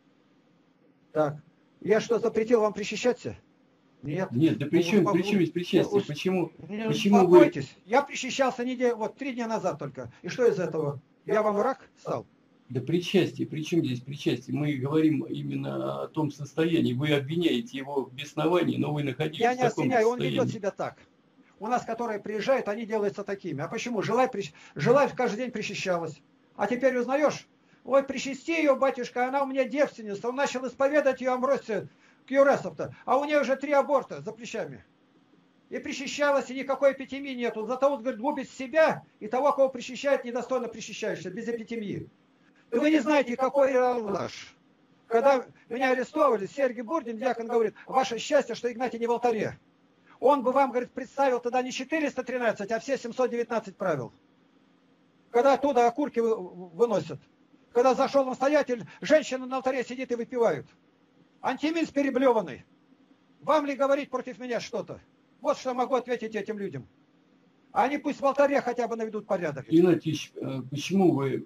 Так, я что, запретил вам причащаться? Нет. Нет, да при чем, при чем есть причастие? Почему, не, почему вы... Я причащался неделю, вот три дня назад только. И что из этого? Я вам враг стал? Да причастие, при чем здесь причастие? Мы говорим именно о том состоянии. Вы обвиняете его в бесновании, но вы находитесь я в таком состоянии. Я не обвиняю, он ведет себя так. У нас, которые приезжают, они делаются такими. А почему? Желай, прич... Желай каждый день причащалась. А теперь узнаешь, ой, причасти ее, батюшка, она у меня девственница. Он начал исповедать ее Амвросию к Юресов-то. А у нее уже три аборта за плечами. И причащалась, и никакой эпитемии нету. Зато он, говорит, губит себя и того, кого причащает, недостойно причащаешься, без эпитемии. И вы не знаете, какой наш. Когда меня арестовали, Сергей Бурдин, диакон, говорит, ваше счастье, что Игнатий не в алтаре. Он бы вам, говорит, представил тогда не четыреста тринадцать, а все семьсот девятнадцать правил. Когда оттуда окурки выносят. Когда зашел настоятель, женщина на алтаре сидит и выпивают. Антиминс переблеванный. Вам ли говорить против меня что-то? Вот что могу ответить этим людям. Они пусть в алтаре хотя бы наведут порядок. Игнатьевич, почему вы,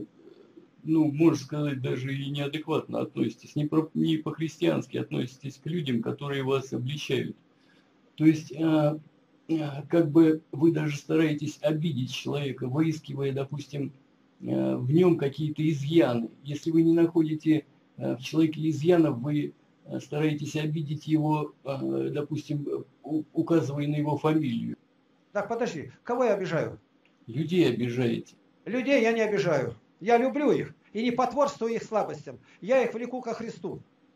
ну, можно сказать, даже и неадекватно относитесь, не, про, не по-христиански относитесь к людям, которые вас обличают? То есть, как бы вы даже стараетесь обидеть человека, выискивая, допустим, в нем какие-то изъяны. Если вы не находите в человеке изъянов, вы стараетесь обидеть его, допустим, указывая на его фамилию. Так, подожди, кого я обижаю? Людей обижаете. Людей я не обижаю. Я люблю их и не потворствую их слабостям. Я их влеку ко Христу.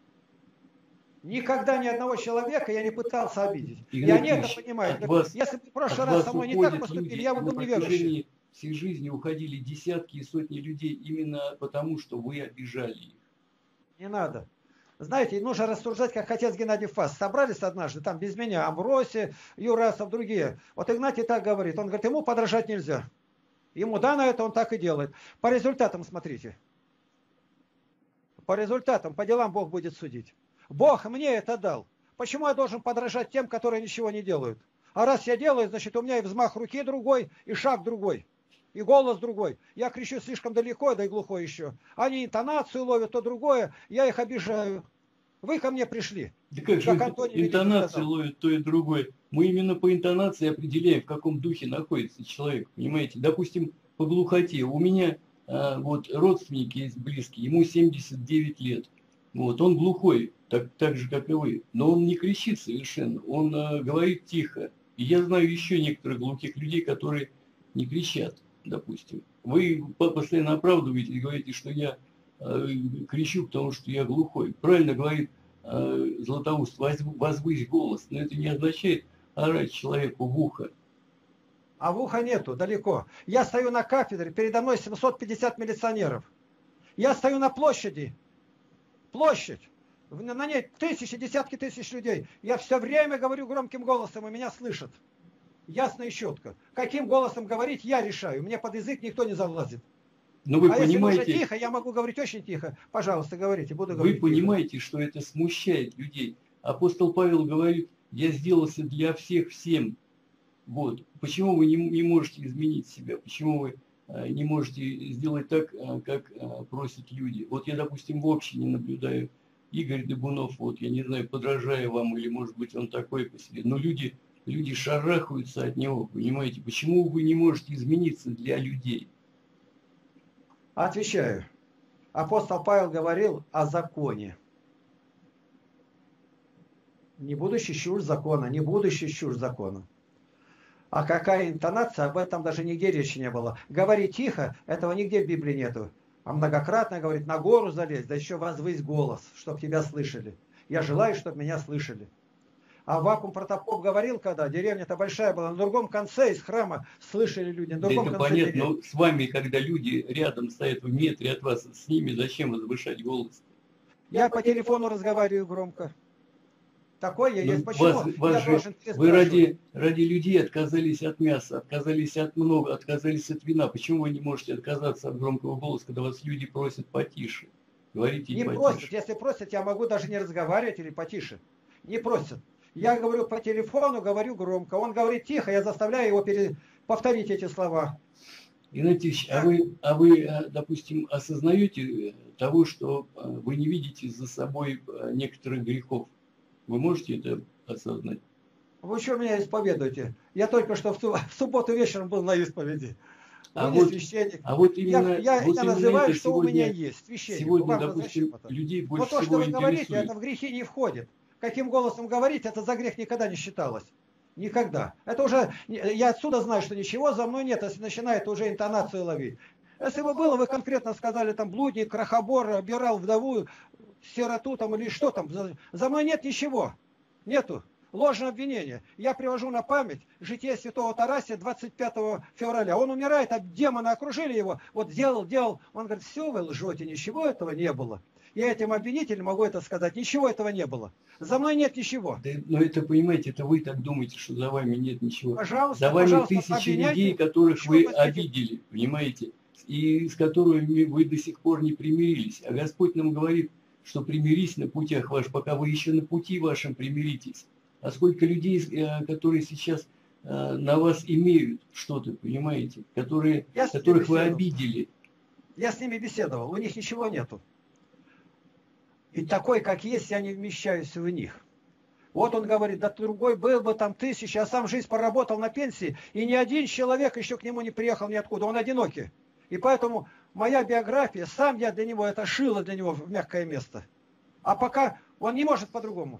Никогда ни одного человека я не пытался обидеть. И они это понимают. Вас, Если бы в прошлый раз со мной не так поступили, я бы был неверующий. Всей жизни уходили десятки и сотни людей именно потому, что вы обижали их. Не надо. Знаете, нужно рассуждать, как отец Геннадий Фас. Собрались однажды, там без меня, Амвросий, Юрасов, другие. Вот Игнатий так говорит. Он говорит, ему подражать нельзя. Ему дано это, он так и делает. По результатам смотрите. По результатам, по делам Бог будет судить. Бог мне это дал. Почему я должен подражать тем, которые ничего не делают? А раз я делаю, значит, у меня и взмах руки другой, и шаг другой, и голос другой. Я кричу слишком далеко, да и глухой еще. Они интонацию ловят, то другое, я их обижаю. Вы ко мне пришли. Да как же интонацию ловят то и другое? Мы именно по интонации определяем, в каком духе находится человек, понимаете? Допустим, по глухоте. У меня а, вот родственники есть близкие, ему семьдесят девять лет. Вот, он глухой, так, так же, как и вы. Но он не кричит совершенно, он а, говорит тихо. И я знаю еще некоторых глухих людей, которые не кричат, допустим. Вы постоянно оправдываете и говорите, что я э, кричу, потому что я глухой. Правильно говорит э, Златоуст, возвысь голос, но это не означает орать человеку в ухо. А в ухо нету, далеко. Я стою на кафедре, передо мной семьсот пятьдесят милиционеров. Я стою на площади. Площадь. На ней тысячи, десятки тысяч людей. Я все время говорю громким голосом, и меня слышат. Ясно и четко. Каким голосом говорить, я решаю. Мне под язык никто не залазит. Но вы а понимаете, если уже тихо, я могу говорить очень тихо. Пожалуйста, говорите, буду вы говорить. Вы понимаете, тихо. Что это смущает людей. Апостол Павел говорит, я сделался для всех всем. Вот. Почему вы не, не можете изменить себя? Почему вы а, не можете сделать так, а, как а, просят люди? Вот я, допустим, в общине наблюдаю Игорь Дыбунов, вот я не знаю, подражаю вам, или может быть он такой по себе, но люди, люди шарахаются от него, понимаете? Почему вы не можете измениться для людей? Отвечаю. Апостол Павел говорил о законе. Не будущий чушь закона, не будущий чушь закона. А какая интонация, об этом даже нигде речи не было. Говори тихо, этого нигде в Библии нету. А многократно говорит, на гору залезть, да еще возвысь голос, чтобы тебя слышали. Я желаю, чтобы меня слышали. А Аввакум Протопоп говорил, когда деревня-то большая была, на другом конце из храма слышали люди. На другом да это конце понятно, деревни. но с вами, когда люди рядом стоят в метре от вас, с ними зачем возвышать голос? Я по телефону разговариваю громко. Такое я есть. Почему? Вас, вас я же, вы ради, ради людей отказались от мяса, отказались от много, отказались от вина. Почему вы не можете отказаться от громкого голоса, когда вас люди просят потише? Говорите не потише. просят. Если просят, я могу даже не разговаривать или потише. Не просят. Я говорю по телефону, говорю громко. Он говорит тихо, я заставляю его пере... повторить эти слова. Игнатьевич, а вы, а вы, допустим, осознаете того, что вы не видите за собой некоторых грехов? Вы можете это осознать? Вы что меня исповедуете? Я только что в субботу вечером был на исповеди. А Вы вот, священник. а вот именно, я я, вот я именно называю, что сегодня, у меня есть. Священник. Сегодня, допустим, людей больше Но то, всего что вы говорите, интересует. это в грехи не входит. Каким голосом говорить, это за грех никогда не считалось. Никогда. Это уже, я отсюда знаю, что ничего за мной нет, если начинает уже интонацию ловить. Если бы было, вы конкретно сказали, там, блудник, крохобор, обирал вдову, сироту там или что там. За мной нет ничего. Нету. Ложное обвинение. Я привожу на память житие святого Тарасия двадцать пятого февраля. Он умирает, а демоны окружили его. Вот делал, делал. Он говорит, все, вы лжете, ничего этого не было. Я этим обвинителем могу это сказать. Ничего этого не было. За мной нет ничего. Да, но это, понимаете, это вы так думаете, что за вами нет ничего. Пожалуйста, за вами пожалуйста, тысячи людей, которых вы обидели, понимаете, и с которыми вы до сих пор не примирились. А Господь нам говорит, что примирись на путях ваших, пока вы еще на пути вашем примиритесь. А сколько людей, которые сейчас на вас имеют что-то, понимаете, которые, которых вы обидели. Я с ними беседовал, у них ничего нету. И такой, как есть, я не вмещаюсь в них. Вот он говорит, да другой был бы там тысяча, а сам жизнь поработал на пенсии, и ни один человек еще к нему не приехал ниоткуда, он одинокий. И поэтому моя биография, сам я для него, это шило для него в мягкое место. А пока он не может по-другому.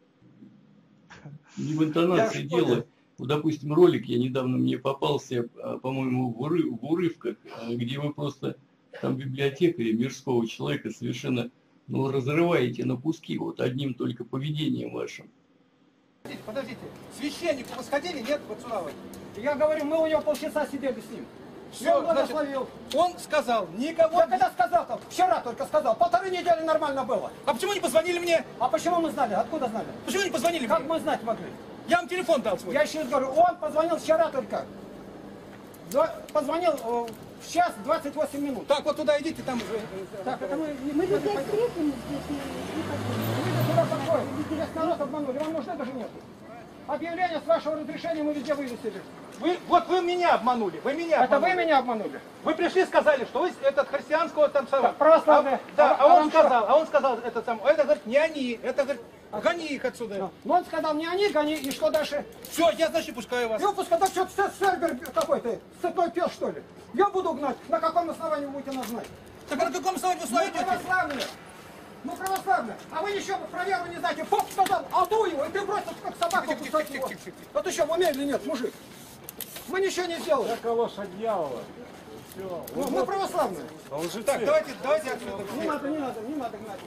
Не в интонации дело. Вот, допустим, ролик я недавно мне попался, по-моему, в, урыв, в урывках, где вы просто там библиотекаря, мирского человека совершенно ну, разрываете на куски вот одним только поведением вашим. Подождите, подождите. Священнику вы сходили? Нет, вот сюда вы. Я говорю, мы у него полчаса сидели с ним. Все, он, значит, он сказал, никого... Я когда сказал-то? Вчера только сказал. Полторы недели нормально было. А почему не позвонили мне? А почему мы знали? Откуда знали? Почему не позвонили как мне? Как мы знать могли? Я вам телефон дал свой. Я еще раз говорю, он позвонил вчера только. Позвонил в час двадцать восемь минут. Так, вот туда идите, там уже... Так, это мы... Мы здесь встретились, здесь не сюда подходим. Здесь народ обманули. Вам нужны даже нету. Объявление с вашего разрешения мы везде вывесили. Вы, вот вы меня обманули, вы меня Это обманули. вы меня обманули? Вы пришли, сказали, что вы этот христианского там самого. Православные. А, да, а, а, а он сказал, а он сказал, это сам, это говорит, не они, это говорит, гони их отсюда. Ну он сказал, не они, гони, и что дальше? Все, я, значит, пускаю вас. Я пускай, да что, сервер какой-то, цепной пес, что ли? Я буду гнать, на каком основании вы будете нас гнать? Так на каком основании вы Мы словите? православные. Мы православные. А вы еще про веру не знаете. Поп сказал, ату его, и ты бросил, как собаку кусать его. Вот еще в уме или нет, мужик? Мы ничего не сделали. Это лошадь дьявола. Все. Ну, мы православные. Так, давайте, давайте отсюда. Не надо, не надо, не надо гнать.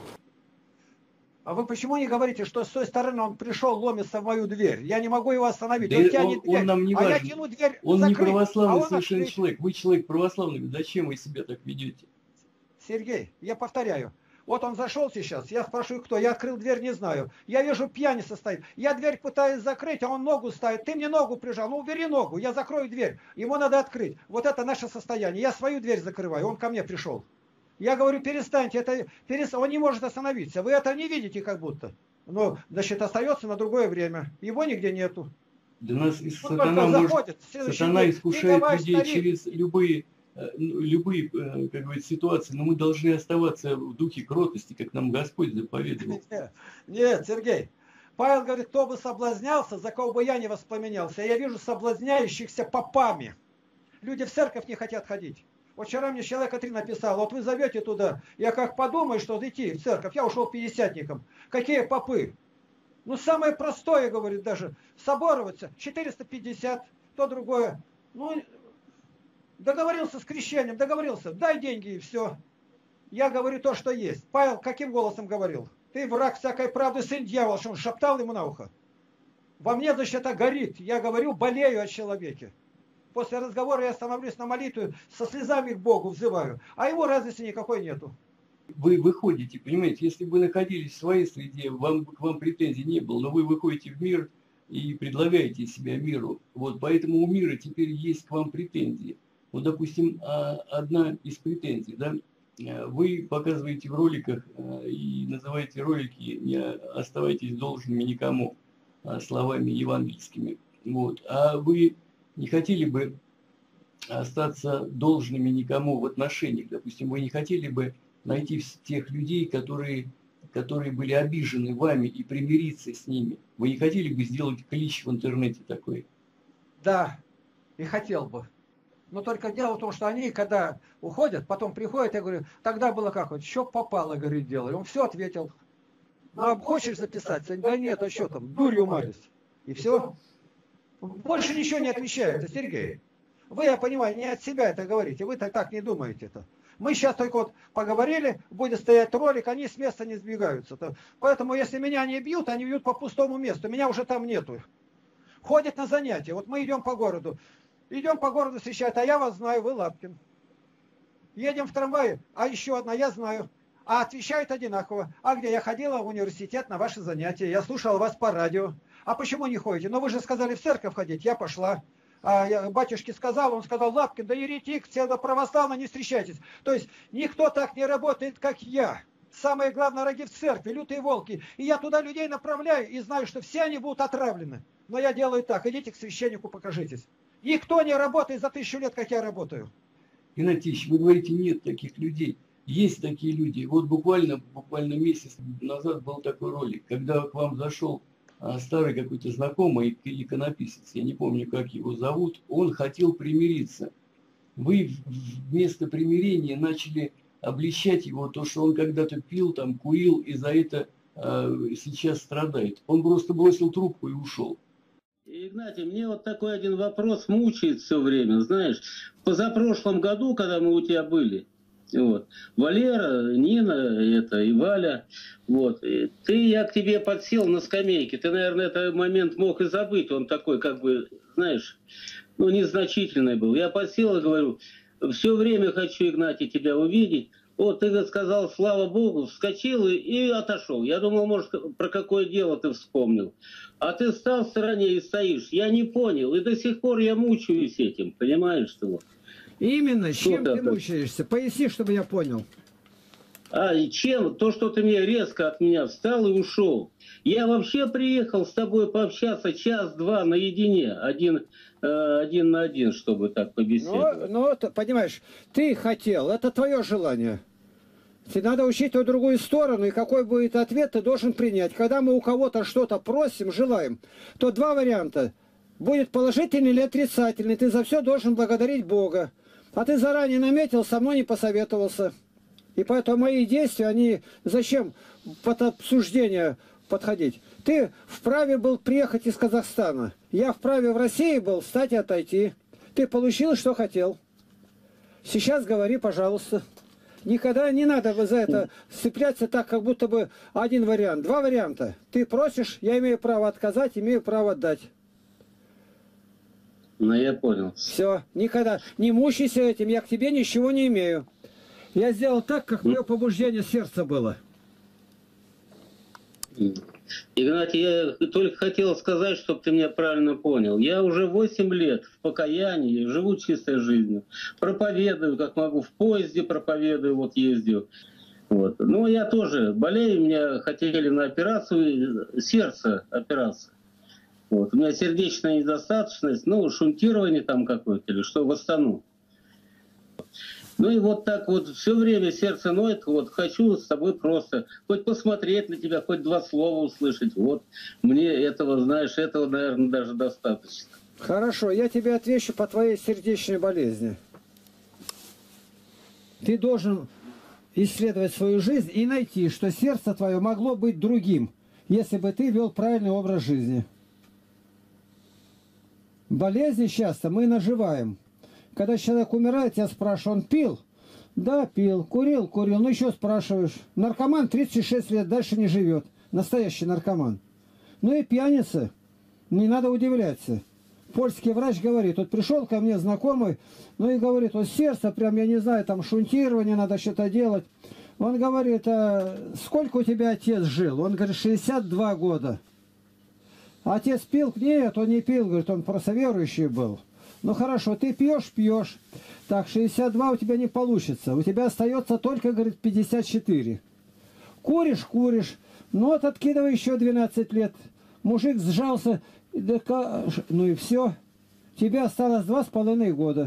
А вы почему не говорите, что с той стороны он пришел, ломится в мою дверь? Я не могу его остановить. Да он он, тянет дверь, он нам не а важен. я тяну дверь Он закрыть, не православный а он совершенно открыть. человек. Вы человек православный. Зачем вы себя так ведете? Сергей, я повторяю. Вот он зашел сейчас, я спрашиваю, кто? Я открыл дверь, не знаю. Я вижу, пьяница стоит. Я дверь пытаюсь закрыть, а он ногу ставит. Ты мне ногу прижал. Ну, убери ногу, я закрою дверь. Ему надо открыть. Вот это наше состояние. Я свою дверь закрываю, он ко мне пришел. Я говорю, перестаньте, это перест... он не может остановиться. Вы это не видите как будто. Но, значит, остается на другое время. Его нигде нету. Да нас и Он сатана, может, заходит, сатана день, искушает давай, людей старик. через любые, э, ну, любые, э, как говорится, ситуации, но мы должны оставаться в духе кротости, как нам Господь заповедовал. Нет, нет, Сергей. Павел говорит, кто бы соблазнялся, за кого бы я не воспламенялся. Я вижу соблазняющихся попами. Люди в церковь не хотят ходить. Вот вчера мне человека три написал, вот вы зовете туда, я как подумаю, что идти в церковь, я ушел пятидесятником. Какие попы? Ну, самое простое, говорит, даже, собороваться, четыреста пятьдесят, то другое. Ну, договорился с крещением, договорился, дай деньги и все. Я говорю то, что есть. Павел каким голосом говорил? Ты враг всякой правды, сын дьявола, что он шептал ему на ухо. Во мне, значит, это горит. Я говорю, болею о человеке. После разговора я становлюсь на молитву, со слезами к Богу взываю. А ему разницы никакой нету. Вы выходите, понимаете, если бы вы находились в своей среде, вам, к вам претензий не было, но вы выходите в мир и предлагаете себя миру. Вот, поэтому у мира теперь есть к вам претензии. Вот, допустим, одна из претензий, да, вы показываете в роликах и называете ролики «Не оставайтесь должными никому» словами евангельскими. Вот. А вы не хотели бы остаться должными никому в отношениях? Допустим, вы не хотели бы найти тех людей, которые, которые были обижены вами, и примириться с ними? Вы не хотели бы сделать клич в интернете такой? Да, и хотел бы. Но только дело в том, что они, когда уходят, потом приходят, я говорю, тогда было как вот, что попало, говорит, делали. Он все ответил. Ну, а хочешь записаться? Да нет, а что там, дурью мались. И все. Больше ничего не отвечает, Сергей. Вы, я понимаю, не от себя это говорите, вы-то так не думаете это. Мы сейчас только вот поговорили, будет стоять ролик, они с места не сбегаются. Поэтому, если меня не бьют, они бьют по пустому месту, меня уже там нету. Ходят на занятия, вот мы идем по городу. Идем по городу встречать, а я вас знаю, вы Лапкин. Едем в трамвае, а еще одна, я знаю. А отвечают одинаково. А где я ходила в университет на ваши занятия, я слушала вас по радио. А почему не ходите? Ну вы же сказали в церковь ходить, я пошла. А я батюшке сказал, он сказал, Лапкин, да еретик, православно не встречайтесь. То есть никто так не работает, как я. Самое главное, враги в церкви, лютые волки. И я туда людей направляю и знаю, что все они будут отравлены. Но я делаю так, идите к священнику, покажитесь. Никто не работает за тысячу лет, как я работаю. Игнатий Ильич, вы говорите, нет таких людей. Есть такие люди. Вот буквально, буквально месяц назад был такой ролик, когда к вам зашел а, старый какой-то знакомый иконописец, я не помню, как его зовут, он хотел примириться. Вы вместо примирения начали обличать его, то, что он когда-то пил, там, курил, и за это а, сейчас страдает. Он просто бросил трубку и ушел. Игнатий, мне вот такой один вопрос мучает все время, знаешь. В позапрошлом году, когда мы у тебя были, вот, Валера, Нина, это, и Валя, вот, и ты, я к тебе подсел на скамейке, ты, наверное, этот момент мог и забыть, он такой, как бы, знаешь, ну, незначительный был. Я подсел и говорю, все время хочу, Игнатий, тебя увидеть. Вот, ты сказал, слава Богу, вскочил и, и отошел. Я думал, может, про какое дело ты вспомнил. А ты встал в стороне и стоишь. Я не понял. И до сих пор я мучаюсь этим. Понимаешь, что? Именно, Что чем ты это? мучаешься? Поясни, чтобы я понял. А чем? То, что ты мне резко от меня встал и ушел. Я вообще приехал с тобой пообщаться час-два наедине, один, э, один на один, чтобы так побеседовать. Ну, ну, ты, понимаешь, ты хотел, это твое желание. Тебе надо учитывать другую сторону, и какой будет ответ, ты должен принять. Когда мы у кого-то что-то просим, желаем, то два варианта. Будет положительный или отрицательный. Ты за все должен благодарить Бога. А ты заранее наметил, со мной не посоветовался. И поэтому мои действия, они зачем под обсуждение подходить? Ты вправе был приехать из Казахстана. Я вправе в России был встать и отойти. Ты получил, что хотел. Сейчас говори, пожалуйста. Никогда не надо за это сцепляться так, как будто бы один вариант. Два варианта. Ты просишь, я имею право отказать, имею право отдать. Ну, я понял. Все. Никогда. Не мучайся этим, я к тебе ничего не имею. Я сделал так, как мое побуждение сердца было. Игнатий, я только хотел сказать, чтобы ты меня правильно понял. Я уже восемь лет в покаянии, живу чистой жизнью. Проповедую, как могу, в поезде проповедую, вот ездил. Вот. Ну, я тоже болею, меня хотели на операцию, сердце операция. Вот. У меня сердечная недостаточность, ну, шунтирование там какое-то, или что, в Астану. Ну и вот так вот все время сердце ноет, вот хочу с тобой просто хоть посмотреть на тебя, хоть два слова услышать. Вот мне этого, знаешь, этого, наверное, даже достаточно. Хорошо, я тебе отвечу по твоей сердечной болезни. Ты должен исследовать свою жизнь и найти, что сердце твое могло быть другим, если бы ты вел правильный образ жизни. Болезни часто мы наживаем. Когда человек умирает, я спрашиваю, он пил? Да, пил. Курил? Курил. Ну еще спрашиваешь. Наркоман тридцать шесть лет, дальше не живет. Настоящий наркоман. Ну и пьяница. Не надо удивляться. Польский врач говорит, вот пришел ко мне знакомый, ну и говорит, вот сердце прям, я не знаю, там шунтирование, надо что-то делать. Он говорит, а сколько у тебя отец жил? Он говорит, шестьдесят два года. Отец пил? Нет, он не пил, говорит, он просто верующий был. Ну хорошо, ты пьешь, пьешь. Так, шестьдесят два у тебя не получится. У тебя остается только, говорит, пятьдесят четыре. Куришь, куришь. Ну вот откидывай еще двенадцать лет. Мужик сжался. Ну и все. Тебе осталось два с половиной года.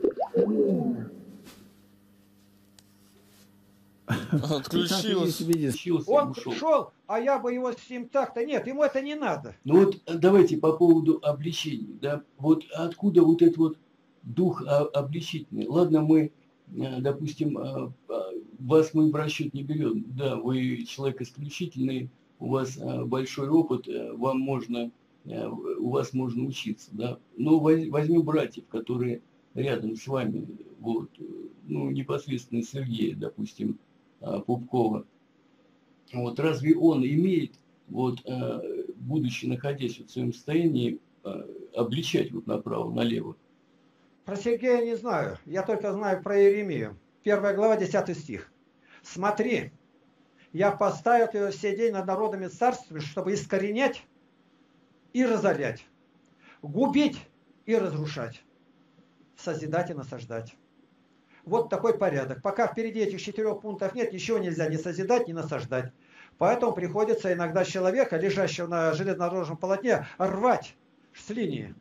Отключился. Он пришел, а я бы его с ним так-то... Нет, ему это не надо. Ну вот давайте по поводу обличений. Да? Вот откуда вот этот вот дух обличительный? Ладно, мы, допустим, вас мы в расчет не берем. Да, вы человек исключительный, у вас большой опыт, вам можно, у вас можно учиться. Да? Но возьмем братьев, которые рядом с вами, вот, ну, непосредственно Сергея, допустим, Пупкова. Вот разве он имеет, вот, будучи находясь в своем состоянии, обличать вот направо, налево? Про Сергея не знаю. Я только знаю про Иеремию. Первая глава, десятый стих. Смотри, я поставил тебя все день над народами царствами, чтобы искоренять и разорять, губить и разрушать, созидать и насаждать. Вот такой порядок. Пока впереди этих четырех пунктов нет, ничего нельзя ни созидать, ни насаждать. Поэтому приходится иногда человека, лежащего на железнодорожном полотне, рвать с линии.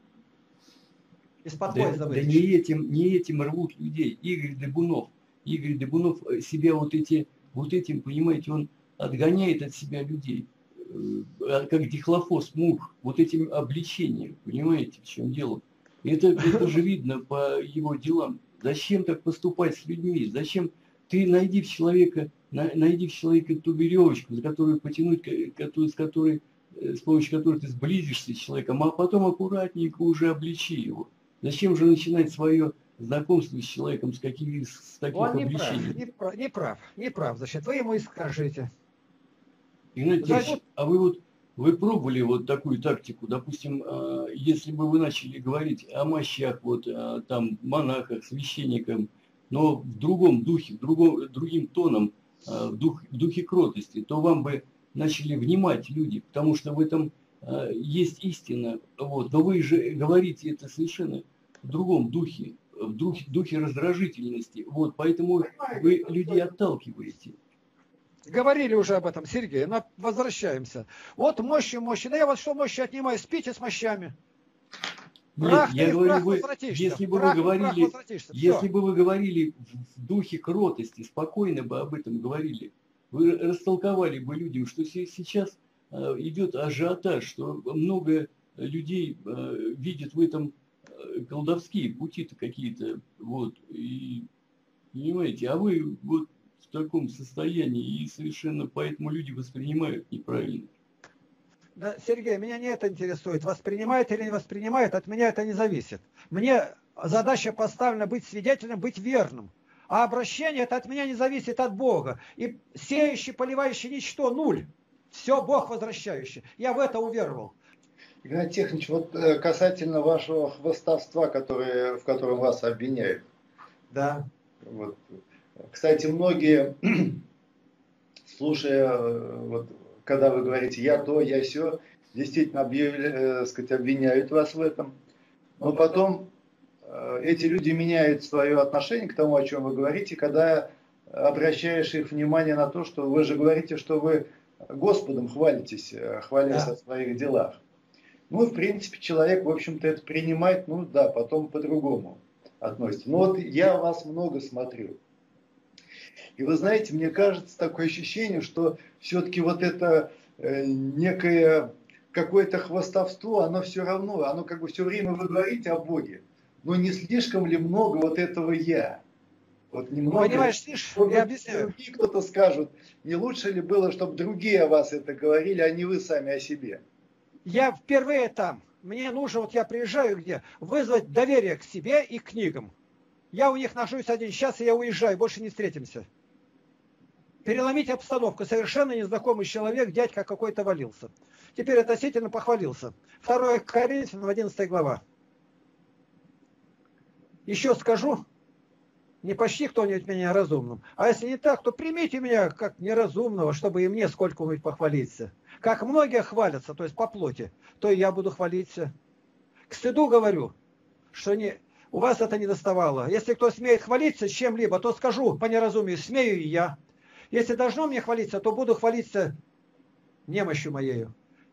Из-под да, поезда да не этим, не этим рвут людей. Игорь Дыбунов. Игорь Дыбунов себя вот, эти, вот этим, понимаете, он отгоняет от себя людей. Как дихлофос мух. Вот этим обличением. Понимаете, в чем дело? Это, это же видно по его делам. Зачем так поступать с людьми? Зачем ты найди в человека, найди в человека ту веревочку, за которую потянуть, с которой, с помощью которой ты сблизишься с человеком, а потом аккуратненько уже обличи его. Зачем же начинать свое знакомство с человеком с, какими, с таких Он обличений? Не прав, не прав, не прав. Значит, вы ему и скажите. Игнатий Ильич, а вы вот вы пробовали вот такую тактику, допустим, если бы вы начали говорить о мощах, вот там монахах, священниках, но в другом духе, в другом, другим тоном, в, дух, в духе кротости, то вам бы начали внимать люди, потому что в этом есть истина, вот, но вы же говорите это совершенно в другом духе, в духе, духе раздражительности, вот, поэтому вы людей отталкиваете. Говорили уже об этом, Сергей, но возвращаемся. Вот мощи, мощи. Да я вот что мощи отнимаю, спите с мощами. Нет, Прах я ты, говорю, прах вы, возвратишься. если бы Прах вы и прах говорили, возвратишься. если Всё. бы вы говорили в духе кротости, спокойно бы об этом говорили, вы растолковали бы людям, что се- сейчас э, идет ажиотаж, что много людей э, видят в этом э, колдовские пути-то какие-то, вот, и, понимаете, а вы вот в таком состоянии, и совершенно поэтому люди воспринимают неправильно. Да, Сергей, меня не это интересует. Воспринимает или не воспринимает, от меня это не зависит. Мне задача поставлена быть свидетелем, быть верным. А обращение это от меня не зависит, от Бога. И сеющий, поливающий ничто, нуль. Все Бог возвращающий. Я в это уверовал. Игнатий Тихонович, вот э, касательно вашего хвастовства, которое, в котором вас обвиняют. Да. Вот. Кстати, многие, слушая, э, вот, когда вы говорите «я то, я сё», действительно объявля, э, сказать, обвиняют вас в этом. Но потом э, эти люди меняют свое отношение к тому, о чем вы говорите, когда обращаешь их внимание на то, что вы же говорите, что вы Господом хвалитесь, хвалясь Да. о своих делах. Ну, в принципе, человек, в общем-то, это принимает, ну да, потом по-другому относится. Но вот я вас много смотрю. И вы знаете, мне кажется, такое ощущение, что все-таки вот это э, некое какое-то хвастовство, оно все равно, оно как бы все время вы говорите о Боге. Но не слишком ли много вот этого «я»? Вот немного. Понимаешь, слышишь, я объясняю. Другие кто-то скажут, не лучше ли было, чтобы другие о вас это говорили, а не вы сами о себе? Я впервые там. Мне нужно, вот я приезжаю где, вызвать доверие к себе и к книгам. Я у них нахожусь один час, и я уезжаю, больше не встретимся. Переломить обстановку. Совершенно незнакомый человек, дядька какой-то валился. Теперь относительно похвалился. второе Коринфянам, одиннадцатая глава. Еще скажу, не почти кто-нибудь меня разумным. А если не так, то примите меня как неразумного, чтобы и мне сколько-нибудь похвалиться. Как многие хвалятся, то есть по плоти, то и я буду хвалиться. К стыду говорю, что не, у вас это не доставало. Если кто смеет хвалиться чем-либо, то скажу по неразумию, смею и я. Если должно мне хвалиться, то буду хвалиться немощью моею.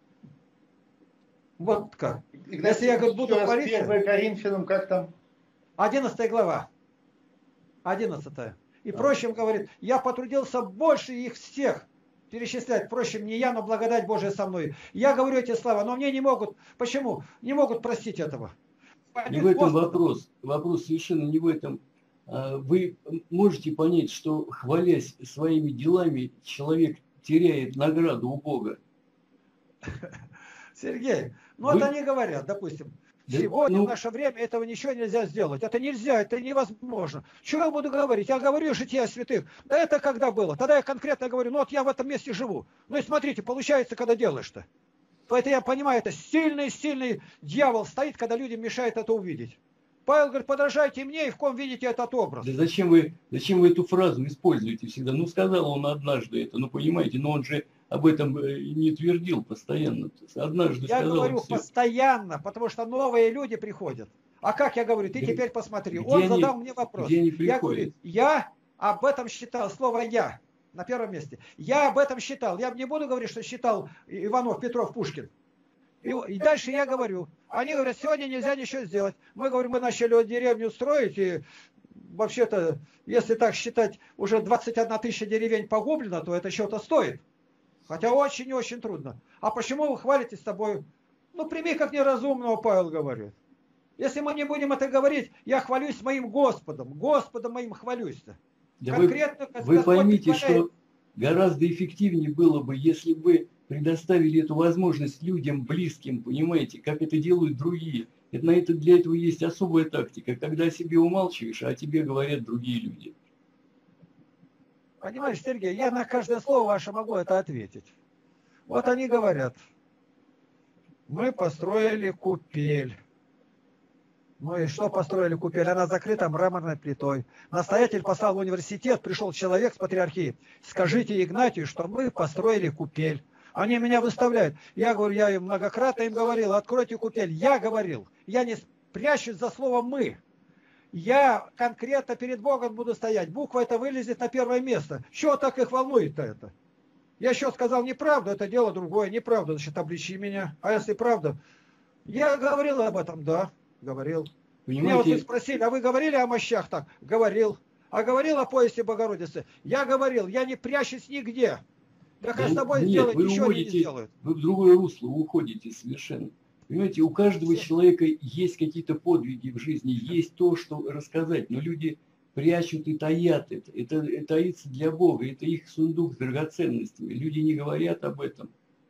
Вот как. Игнатий, Если я говорю, буду хвалиться... первое Коринфянам, как там? одиннадцатая глава. одиннадцатая. И прочим говорит, я потрудился больше их всех перечислять. Впрочем, не я, но благодать Божия со мной. Я говорю эти слова, но мне не могут. Почему? Не могут простить этого. Не в этом вопрос. Вопрос совершенно не в этом. Вы можете понять, что, хвалясь своими делами, человек теряет награду у Бога? Сергей, ну Вы... вот они говорят, допустим, да, сегодня, ну... в наше время, этого ничего нельзя сделать. Это нельзя, это невозможно. Чего я буду говорить? Я говорю жития святых. Да это когда было? Тогда я конкретно говорю, ну вот я в этом месте живу. Ну и смотрите, получается, когда делаешь-то. Поэтому я понимаю, это сильный-сильный дьявол стоит, когда людям мешает это увидеть. Павел говорит, подражайте мне, и в ком видите этот образ. Да зачем вы, зачем вы эту фразу используете всегда? Ну, сказал он однажды это, ну, понимаете, но он же об этом не твердил постоянно. Однажды я сказал... говорю все. Постоянно, потому что новые люди приходят. А как я говорю, ты где, теперь посмотри. где Он они, задал мне вопрос. Где они я говорю, я об этом считал, слово «я» на первом месте. Я об этом считал. Я не буду говорить, что считал Иванов, Петров, Пушкин. И, и дальше я говорю. Они говорят, сегодня нельзя ничего сделать. Мы говорим, мы начали вот деревню строить, и вообще-то, если так считать, уже двадцать одна тысяча деревень погублено, то это что-то стоит. Хотя очень-очень трудно. А почему вы хвалитесь собой? Ну, прими как неразумного, Павел говорит. Если мы не будем это говорить, я хвалюсь моим Господом. Господом моим хвалюсь-то. Да Конкретно, вы, вы поймите, что гораздо эффективнее было бы, если бы предоставили эту возможность людям близким, понимаете, как это делают другие. Это, на это, для этого есть особая тактика, когда о себе умалчиваешь, а о тебе говорят другие люди. Понимаешь, Сергей, я на каждое слово ваше могу это ответить. Вот они говорят, мы построили купель. Ну и что построили купель? Она закрыта мраморной плитой. Настоятель послал в университет, пришел человек с патриархии. Скажите Игнатию, что мы построили купель. Они меня выставляют. Я говорю, я им многократно им говорил, откройте купель. Я говорил, я не прячусь за словом «мы». Я конкретно перед Богом буду стоять. Буква это вылезет на первое место. Чего так их волнует-то это? Я еще сказал неправду, это дело другое. Неправда, значит, обличи меня. А если правда? Я говорил об этом, да, говорил. Понимаете? Меня вот вы спросили, а вы говорили о мощах так? Говорил. А говорил о поясе Богородицы? Я говорил, я не прячусь нигде. Да как Да, с тобой нет, сделать, вы ничего уходите, не сделают. Вы в другое русло уходите совершенно. Понимаете, у каждого человека есть какие-то подвиги в жизни, есть то, что рассказать, но люди прячут и таят это. Это, это таится для Бога, это их сундук с драгоценностями. Люди не говорят об этом.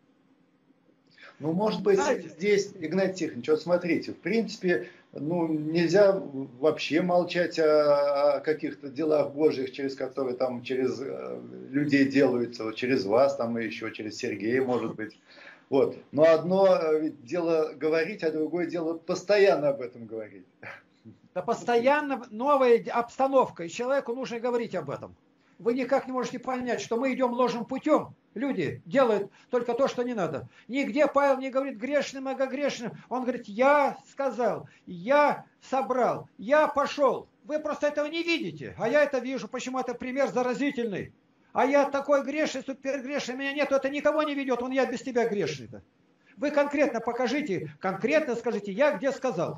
Ну, может быть, Знаете, здесь, Игнатий Тихонович, вот смотрите, в принципе, ну, нельзя вообще молчать о, о каких-то делах Божьих, через которые там, через э, людей делаются, вот через вас там и еще через Сергея, может быть. Вот. Но одно ведь дело говорить, а другое дело постоянно об этом говорить. Да постоянно новая обстановка, и человеку нужно говорить об этом. Вы никак не можете понять, что мы идем ложным путем. Люди делают только то, что не надо. Нигде Павел не говорит грешным, многогрешным. Он говорит, я сказал, я собрал, я пошел. Вы просто этого не видите, а я это вижу. Почему это пример заразительный? А я такой грешный, супергрешный, меня нет, это никого не ведет, он я без тебя грешный-то. Вы конкретно покажите, конкретно скажите, я где сказал.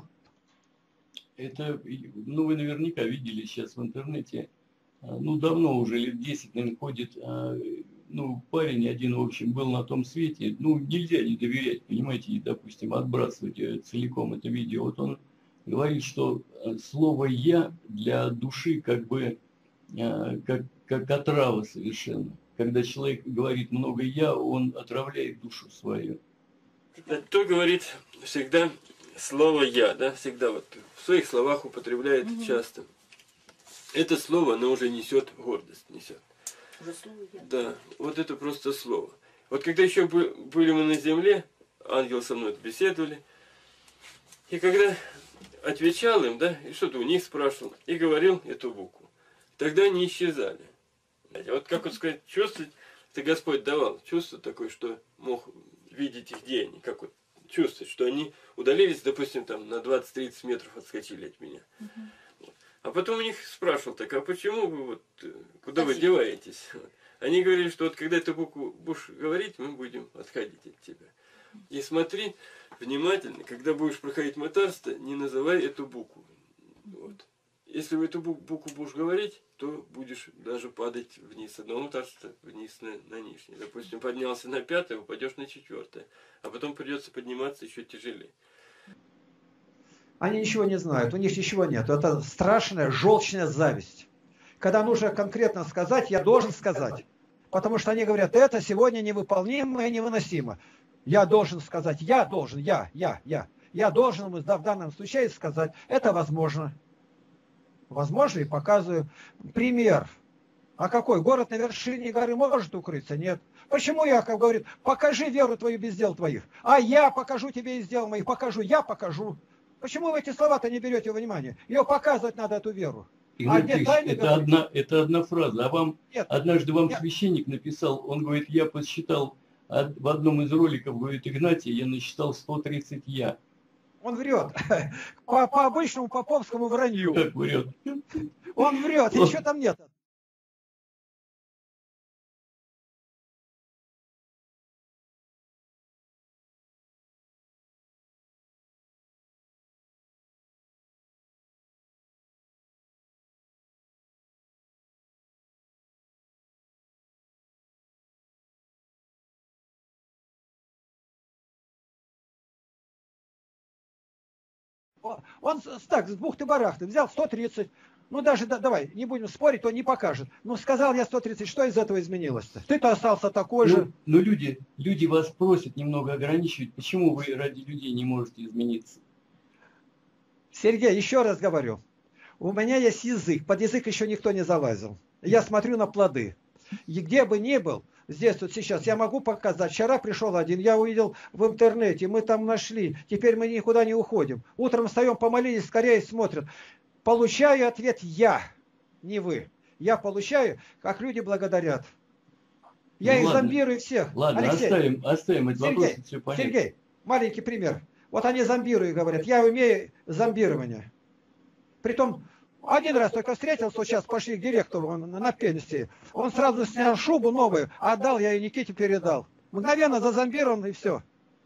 Это, ну, вы наверняка видели сейчас в интернете, ну, давно уже, лет десять, наверное, ходит, ну, парень один, в общем, был на том свете, ну, нельзя не доверять, понимаете, и, допустим, отбрасывать целиком это видео. Вот он говорит, что слово «я» для души как бы, как, как отрава совершенно. Когда человек говорит много «я», он отравляет душу свою. Кто говорит всегда слово «я», да, всегда вот в своих словах употребляет угу. часто. Это слово, оно уже несет гордость, несет. Уже слово «я». Да, вот это просто слово. Вот когда еще были мы на земле, ангелы со мной беседовали, и когда отвечал им, да, и что-то у них спрашивал, и говорил эту букву, тогда они исчезали. Вот как вот сказать, чувствовать, это Господь давал чувство такое, что мог видеть их, где они, как вот чувствовать, что они удалились, допустим, там на двадцать-тридцать метров отскочили от меня. Uh-huh. Вот. А потом у них спрашивал так, а почему вы вот, куда Спасибо. Вы деваетесь? Вот. Они говорили, что вот когда эту букву будешь говорить, мы будем отходить от тебя. И смотри внимательно, когда будешь проходить мытарство, не называй эту букву. Вот. Если вы эту букву будешь говорить, то будешь даже падать вниз с одного мытарства, вниз на, на нижнее. Допустим, поднялся на пятое, упадешь на четвертое. А потом придется подниматься еще тяжелее. Они ничего не знают, у них ничего нет. Это страшная, желчная зависть. Когда нужно конкретно сказать, я должен сказать. Потому что они говорят, это сегодня невыполнимо и невыносимо. Я должен сказать, я должен, я, я, я. Я должен в данном случае сказать, это возможно. Возможно, и показываю. Пример. А какой? Город на вершине горы может укрыться? Нет. Почему Яков говорит, покажи веру твою без дел твоих? А я покажу тебе из дел моих. Покажу, я покажу. Почему вы эти слова-то не берете во внимание? Ее показывать надо, эту веру. А Игнатий, это, одна, это одна фраза. А вам Нет. однажды вам Нет. священник написал, он говорит, я посчитал, в одном из роликов, говорит, Игнатий, я насчитал сто тридцать я. Он врет. По, по обычному поповскому вранью. Как врет? Он врет, еще там нет. Он так, с бухты-барахты взял сто тридцать. Ну даже, да, давай, не будем спорить, он не покажет. Ну сказал я сто тридцать, что из этого изменилось-то? Ты-то остался такой ну, же. Но люди, люди вас просят немного ограничивать. Почему вы ради людей не можете измениться? Сергей, еще раз говорю. У меня есть язык, под язык еще никто не залазил. Я смотрю на плоды. И где бы ни был, здесь вот сейчас я могу показать. Вчера пришел один, я увидел в интернете, мы там нашли. Теперь мы никуда не уходим. Утром встаем, помолились, скорее смотрят. Получаю ответ я, не вы. Я получаю, как люди благодарят. Я ну, их ладно. зомбирую всех. Ладно, Алексей, оставим, оставим эти Сергей, вопросы, все понятно. Сергей, маленький пример. Вот они зомбируют, говорят, я умею зомбирование. Притом Один раз только встретился, вот сейчас пошли к директору, он на пенсии. Он сразу снял шубу новую, отдал, я и Никите передал. Мгновенно зазомбирован и все.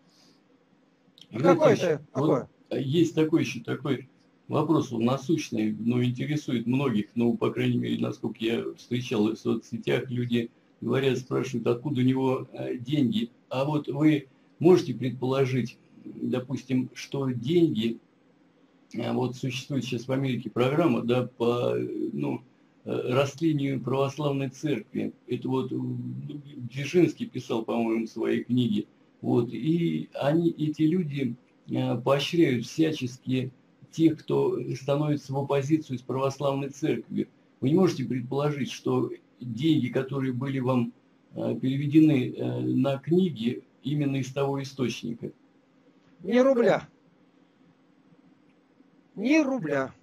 Какое это? Вот есть такой еще такой вопрос, он насущный, но интересует многих, ну, по крайней мере, насколько я встречал в соцсетях, люди говорят, спрашивают, откуда у него деньги. А вот вы можете предположить, допустим, что деньги, вот существует сейчас в Америке программа, да, по, ну, растлению православной церкви. Это вот Дзержинский писал, по-моему, в своей книге. Вот, и они, эти люди поощряют всячески тех, кто становится в оппозицию с православной церковью. Вы не можете предположить, что деньги, которые были вам переведены на книги, именно из того источника? Ни рубля. Ни рубля.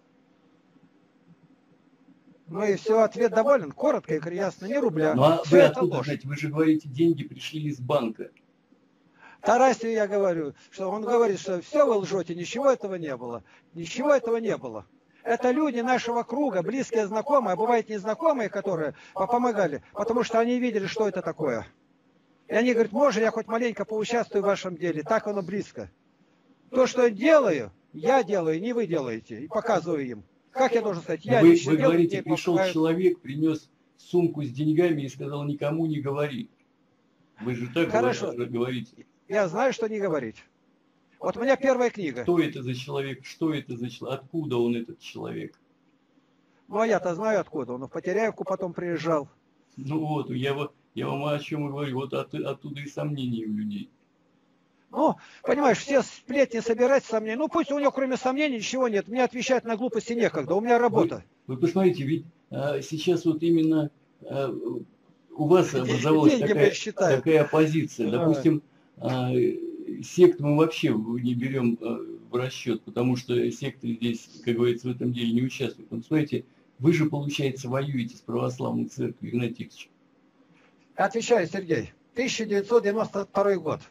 Ну и все, ответ доволен, коротко и ясно, ни рубля. Ну а все вы это откуда ложь. знаете? Вы же говорите, деньги пришли из банка. Тарасию я говорю, что он говорит, что все вы лжете, ничего этого не было. Ничего этого не было. Это люди нашего круга, близкие, знакомые, а бывают незнакомые, которые помогали, потому что они видели, что это такое. И они говорят, может, я хоть маленько поучаствую в вашем деле, так оно близко. То, что я делаю, я делаю, не вы делаете, и показываю им. Как я должен сказать? Я вы лично вы делаю, говорите, мне пришел помогают. человек, принес сумку с деньгами и сказал, никому не говори. Вы же так Хорошо. говорите. Я знаю, что не говорить. Вот у меня первая книга. Кто это за человек? Что это за человек? Откуда он, этот человек? Ну, а я-то знаю, откуда он. В Потеряевку потом приезжал. Ну вот, я, вот, я вам о чем и говорю. Вот от, оттуда и сомнения у людей. Ну, понимаешь, все сплетни собирать сомнения. Ну, пусть у него кроме сомнений ничего нет. Мне отвечать на глупости некогда. У меня работа. Вы, вы посмотрите, ведь а, сейчас вот именно а, у вас образовалась такая, такая оппозиция. Допустим, а, сект мы вообще не берем а, в расчет, потому что секты здесь, как говорится, в этом деле не участвуют. Но, смотрите, вы же, получается, воюете с православной церковью, Игнатий Тихонович. Отвечаю, Сергей. тысяча девятьсот девяносто второй год.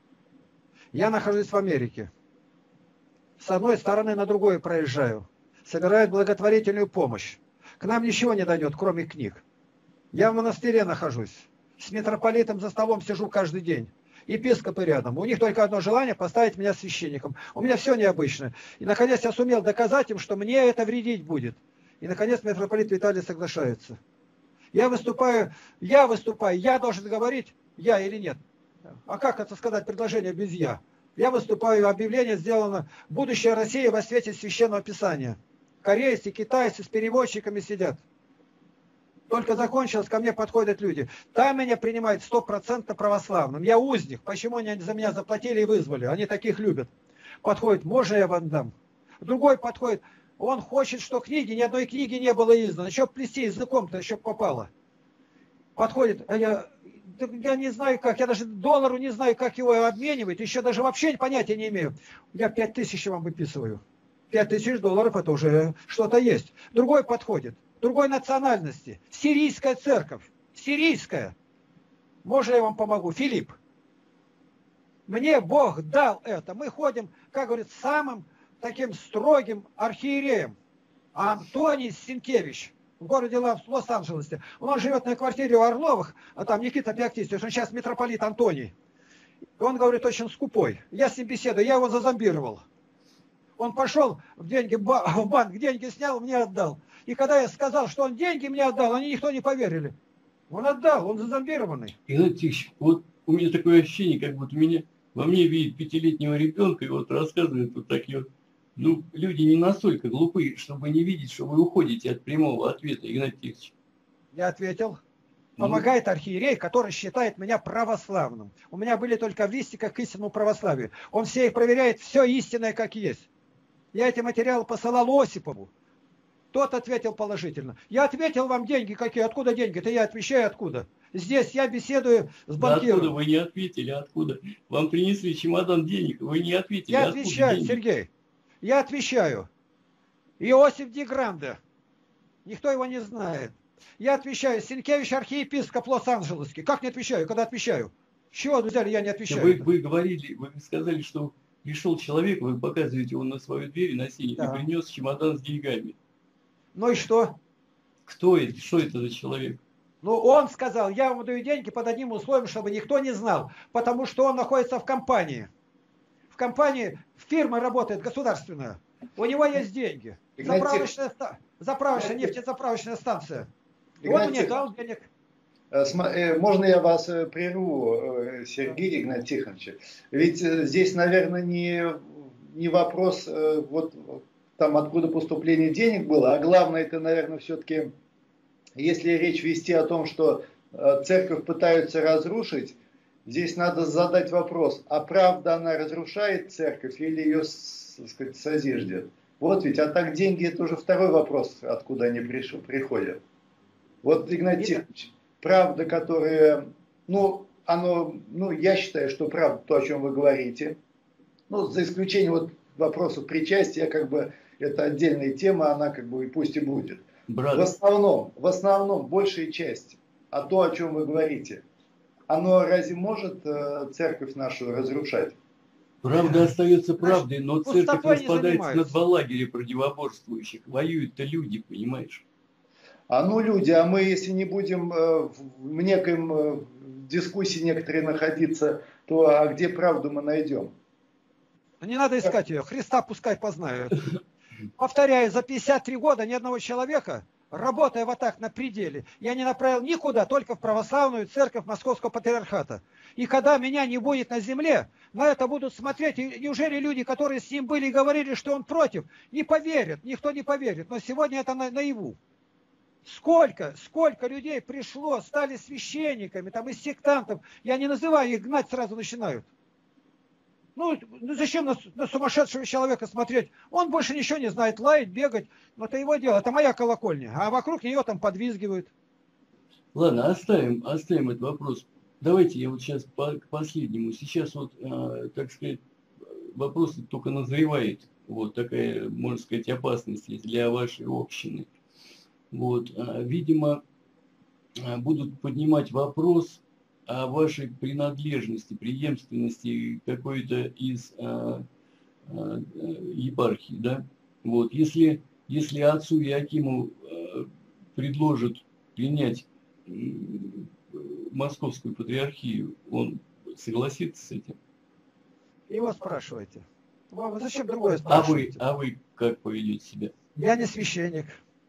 Я нахожусь в Америке. С одной стороны на другую проезжаю. Собирают благотворительную помощь. К нам ничего не дойдет, кроме книг. Я в монастыре нахожусь. С митрополитом за столом сижу каждый день. Епископы рядом. У них только одно желание поставить меня священником. У меня все необычно. И наконец я сумел доказать им, что мне это вредить будет. И наконец митрополит Виталий соглашается. Я выступаю, я выступаю, я должен говорить, я или нет. А как это сказать предложение без «я»? Я выступаю, объявление сделано «Будущее России во свете Священного Писания». Корейцы, китайцы с переводчиками сидят. Только закончилось, ко мне подходят люди. Там меня принимают стопроцентно православным. Я узник. Почему они за меня заплатили и вызвали? Они таких любят. Подходит, можно я вам дам? Другой подходит, он хочет, что книги, ни одной книги не было издано. Еще плести языком-то, еще попало. Подходит, а я... Я не знаю как, я даже доллару не знаю, как его обменивать, еще даже вообще понятия не имею. Я пять тысяч вам выписываю. Пять тысяч долларов это уже что-то есть. Другой подходит, другой национальности. Сирийская церковь, сирийская. Можно я вам помогу? Филипп. Мне Бог дал это. Мы ходим, как говорит, самым таким строгим архиереем. Антоний Сенкевич. В городе Лос-Анджелесе. Он живет на квартире у Орловых, а там Никита Пиактистович, он сейчас митрополит Антоний. Он говорит, очень скупой. Я с ним беседую, я его зазомбировал. Он пошел в, деньги, в банк, деньги снял, мне отдал. И когда я сказал, что он деньги мне отдал, они никто не поверили. Он отдал, он зазомбированный. Игнатий Тихонович, вот у меня такое ощущение, как будто меня, во мне видит пятилетнего ребенка, и вот рассказывает вот такие вот. Ну, люди не настолько глупые, чтобы не видеть, что вы уходите от прямого ответа, Игнатий Тихонович. Я ответил. Помогает архиерей, который считает меня православным. У меня были только в листиках к истинному православию. Он все их проверяет, все истинное как есть. Я эти материалы посылал Осипову. Тот ответил положительно. Я ответил вам деньги какие. Откуда деньги-то? Я отвечаю откуда. Здесь я беседую с банкиром. Да откуда вы не ответили? Откуда? Вам принесли чемодан денег, вы не ответили. Я отвечаю, Сергей. Я отвечаю. Иосиф Ди Гранде. Никто его не знает. Я отвечаю. Сенкевич архиепископ Лос-Анджелесский. Как не отвечаю, когда отвечаю? С чего взяли, я не отвечаю? Вы, вы говорили, вы сказали, что пришел человек, вы показываете его на свою дверь, на синий, да. И принес чемодан с деньгами. Ну и что? Кто это? Что это за человек? Ну, он сказал, я ему даю деньги под одним условием, чтобы никто не знал, потому что он находится в компании. В компании фирма работает государственная, у него есть деньги. Заправочная, ста... заправочная нефтезаправочная станция. Он мне дал денег. Можно я вас прерву, Сергей Игнат Тихонович? Ведь здесь, наверное, не, не вопрос, вот там откуда поступление денег было, а главное, это, наверное, все-таки, если речь вести о том, что церковь пытаются разрушить, здесь надо задать вопрос, а правда она разрушает церковь или ее, так сказать, созиждет? Вот ведь, а так деньги, это уже второй вопрос, откуда они пришли, приходят. Вот, Игнат Тихонович, правда, которая, ну, оно, ну, я считаю, что правда то, о чем вы говорите, ну, за исключением вот вопросов причастия, как бы, это отдельная тема, она как бы и пусть и будет. Брат. В основном, в основном, большая часть, а то, о чем вы говорите, оно разве может э, церковь нашу разрушать? Правда остается правдой, но церковь распадается на два лагеря противоборствующих. Воюют-то люди, понимаешь? А ну люди, а мы если не будем э, в неком э, дискуссии некоторые находиться, то а где правду мы найдем? Не надо искать ее, Христа пускай познают. Повторяю, за пятьдесят три года ни одного человека, работая вот так на пределе, я не направил никуда, только в православную церковь Московского патриархата. И когда меня не будет на земле, на это будут смотреть. И неужели люди, которые с ним были и говорили, что он против, не поверят, никто не поверит. Но сегодня это на, наяву. Сколько, сколько людей пришло, стали священниками, там из сектантов. Я не называю их, гнать сразу начинают. Ну, зачем на, на сумасшедшего человека смотреть? Он больше ничего не знает, лаять, бегать. Но это его дело, это моя колокольня. А вокруг нее там подвизгивают. Ладно, оставим, оставим этот вопрос. Давайте я вот сейчас по, к последнему. Сейчас вот, э, так сказать, вопрос только назревает. Вот такая, можно сказать, опасность для вашей общины. Вот, э, видимо, э, будут поднимать вопрос о вашей принадлежности, преемственности какой-то из э, э, епархий, да? Вот, если, если отцу Иоакиму э, предложат принять э, Московскую патриархию, он согласится с этим? Его спрашивайте. Вы зачем другое спрашиваете? А вы, а вы как поведете себя? Я не священник.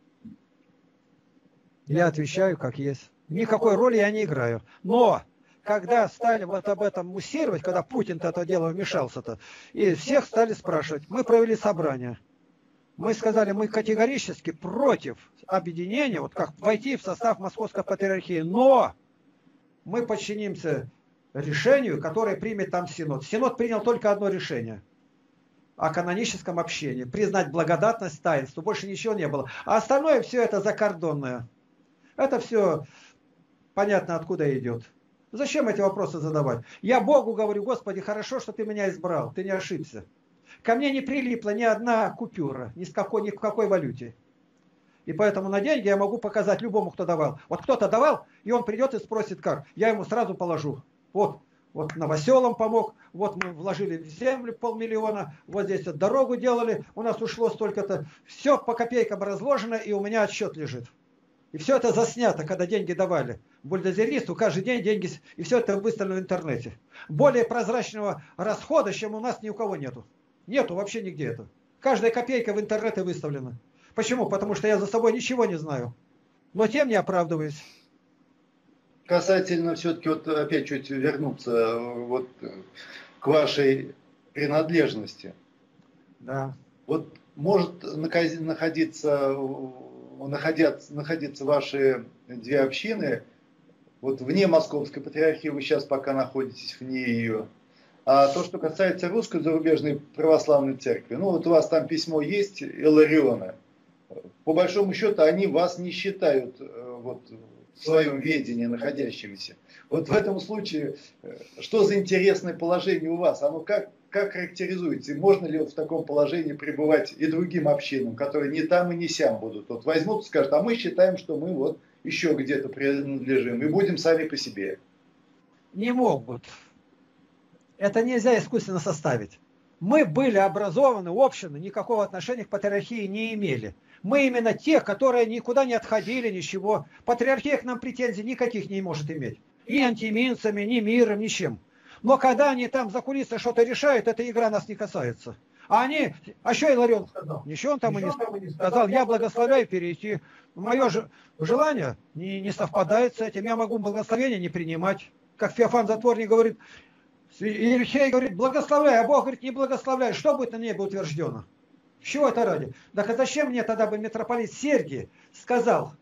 Я отвечаю, как есть. Никакой роли я не играю. Но, когда стали вот об этом муссировать, когда Путин-то это дело вмешался-то, и всех стали спрашивать, мы провели собрание. Мы сказали, мы категорически против объединения, вот как войти в состав Московской патриархии, но мы подчинимся решению, которое примет там Синод. Синод принял только одно решение о каноническом общении, признать благодатность таинства, больше ничего не было. А остальное все это закордонное. Это все понятно, откуда идет. Зачем эти вопросы задавать? Я Богу говорю, Господи, хорошо, что ты меня избрал, ты не ошибся. Ко мне не прилипла ни одна купюра, ни, с какой, ни в какой валюте. И поэтому на деньги я могу показать любому, кто давал. Вот кто-то давал, и он придет и спросит, как. Я ему сразу положу. Вот, вот Новоселам помог, вот мы вложили в землю полмиллиона, вот здесь вот дорогу делали, у нас ушло столько-то. Все по копейкам разложено, и у меня отсчет лежит. И все это заснято, когда деньги давали. Бульдозеристу каждый день деньги, и все это выставлено в интернете. Более прозрачного расхода, чем у нас ни у кого нету. Нету вообще нигде это. Каждая копейка в интернете выставлена. Почему? Потому что я за собой ничего не знаю. Но тем не оправдываюсь. Касательно все-таки, вот опять чуть вернуться вот к вашей принадлежности. Да. Вот может находиться, находятся, находиться ваши две общины, вот вне Московской патриархии, вы сейчас пока находитесь вне ее. А то, что касается русской зарубежной православной церкви, ну вот у вас там письмо есть Илариона. По большому счету они вас не считают вот, в своем ведении находящимися. Вот в этом случае, что за интересное положение у вас? Оно как, как характеризуется? И можно ли вот в таком положении пребывать и другим общинам, которые не там и не сям будут? Вот возьмут и скажут, а мы считаем, что мы вот еще где-то принадлежим и будем сами по себе. Не могут. Это нельзя искусственно составить. Мы были образованы, общины, никакого отношения к патриархии не имели. Мы именно те, которые никуда не отходили, ничего. Патриархия к нам претензий никаких не может иметь. Ни антиминцами, ни миром, ничем. Но когда они там за кулисой что-то решают, эта игра нас не касается. А они, а что Иларион сказал? Ничего он там и не сказал. Я благословляю перейти. Мое же желание не, не совпадает с этим. Я могу благословение не принимать. Как Феофан Затворник говорит, Иерихей говорит, благословляй, а Бог говорит, не благословляй. Что будет на небе утверждено? Чего это ради? Так а зачем мне тогда бы митрополит Сергий сказал,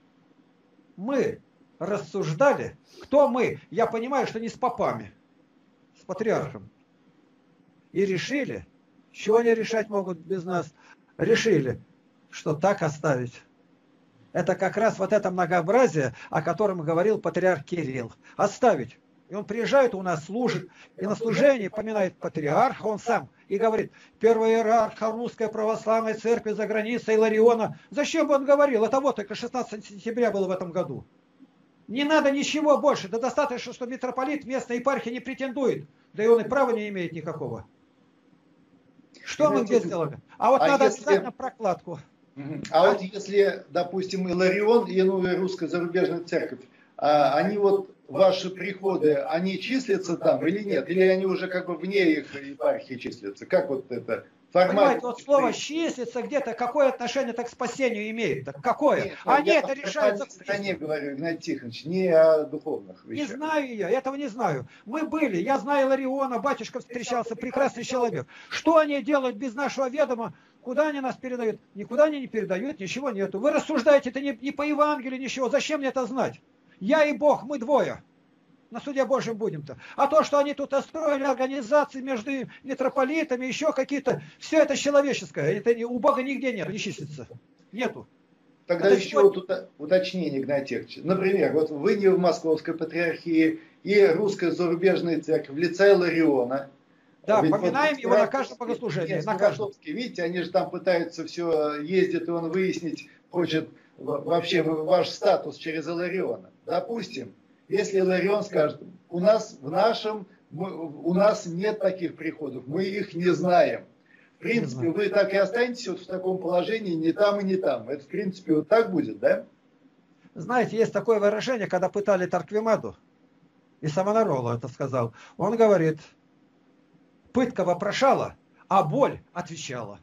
мы рассуждали, кто мы? Я понимаю, что не с попами, с патриархом. И решили, чего они решать могут без нас? Решили, что так оставить. Это как раз вот это многообразие, о котором говорил патриарх Кирилл. Оставить. И он приезжает, у нас служит, и на служении поминает патриарха, он сам, и говорит, первый иерарх Русской Православной Церкви за границей Илариона. Зачем бы он говорил? Это вот только шестнадцатого сентября было в этом году. Не надо ничего больше, да достаточно, что митрополит местной епархии не претендует, да и он и права не имеет никакого. Что мы где сделали? А вот а надо если... обязательно прокладку. А, а вот если, допустим, Иларион и новая русская зарубежная церковь, а, они вот, ваши приходы, они числятся там или нет? Или они уже как бы вне их епархии числятся? Как вот это? Формат... Понимаете, вот слово «числится» где-то, какое отношение так к спасению имеет? Так какое? Нет, они это решают... Я не говорю, Игнатий Тихонович, не о духовных вещах. Не знаю я, этого не знаю. Мы были, я знаю Илариона, батюшка встречался, прекрасный человек. Что они делают без нашего ведома? Куда они нас передают? Никуда они не передают, ничего нету. Вы рассуждаете, это не, не по Евангелию, ничего. Зачем мне это знать? Я и Бог, мы двое. На суде Божьем будем-то. А то, что они тут устроили организации между митрополитами, еще какие-то, все это человеческое. Это у Бога нигде нет, не числится. Нету. Тогда это еще вот уточнение, Игнатий Тихонович. Например, вот вы не в Московской патриархии и русская зарубежная церковь в лице Илариона. Да, ведь поминаем вот, его на каждом богослужении. На каждом. Видите, они же там пытаются все ездить, и он выяснить хочет вообще ваш статус через Илариона. Допустим, если Иларион скажет, у нас в нашем, у нас нет таких приходов, мы их не знаем. В принципе, вы так и останетесь вот в таком положении, не там и не там. Это, в принципе, вот так будет, да? Знаете, есть такое выражение, когда пытали Тарквимаду, и Савонарола это сказал. Он говорит, пытка вопрошала, а боль отвечала.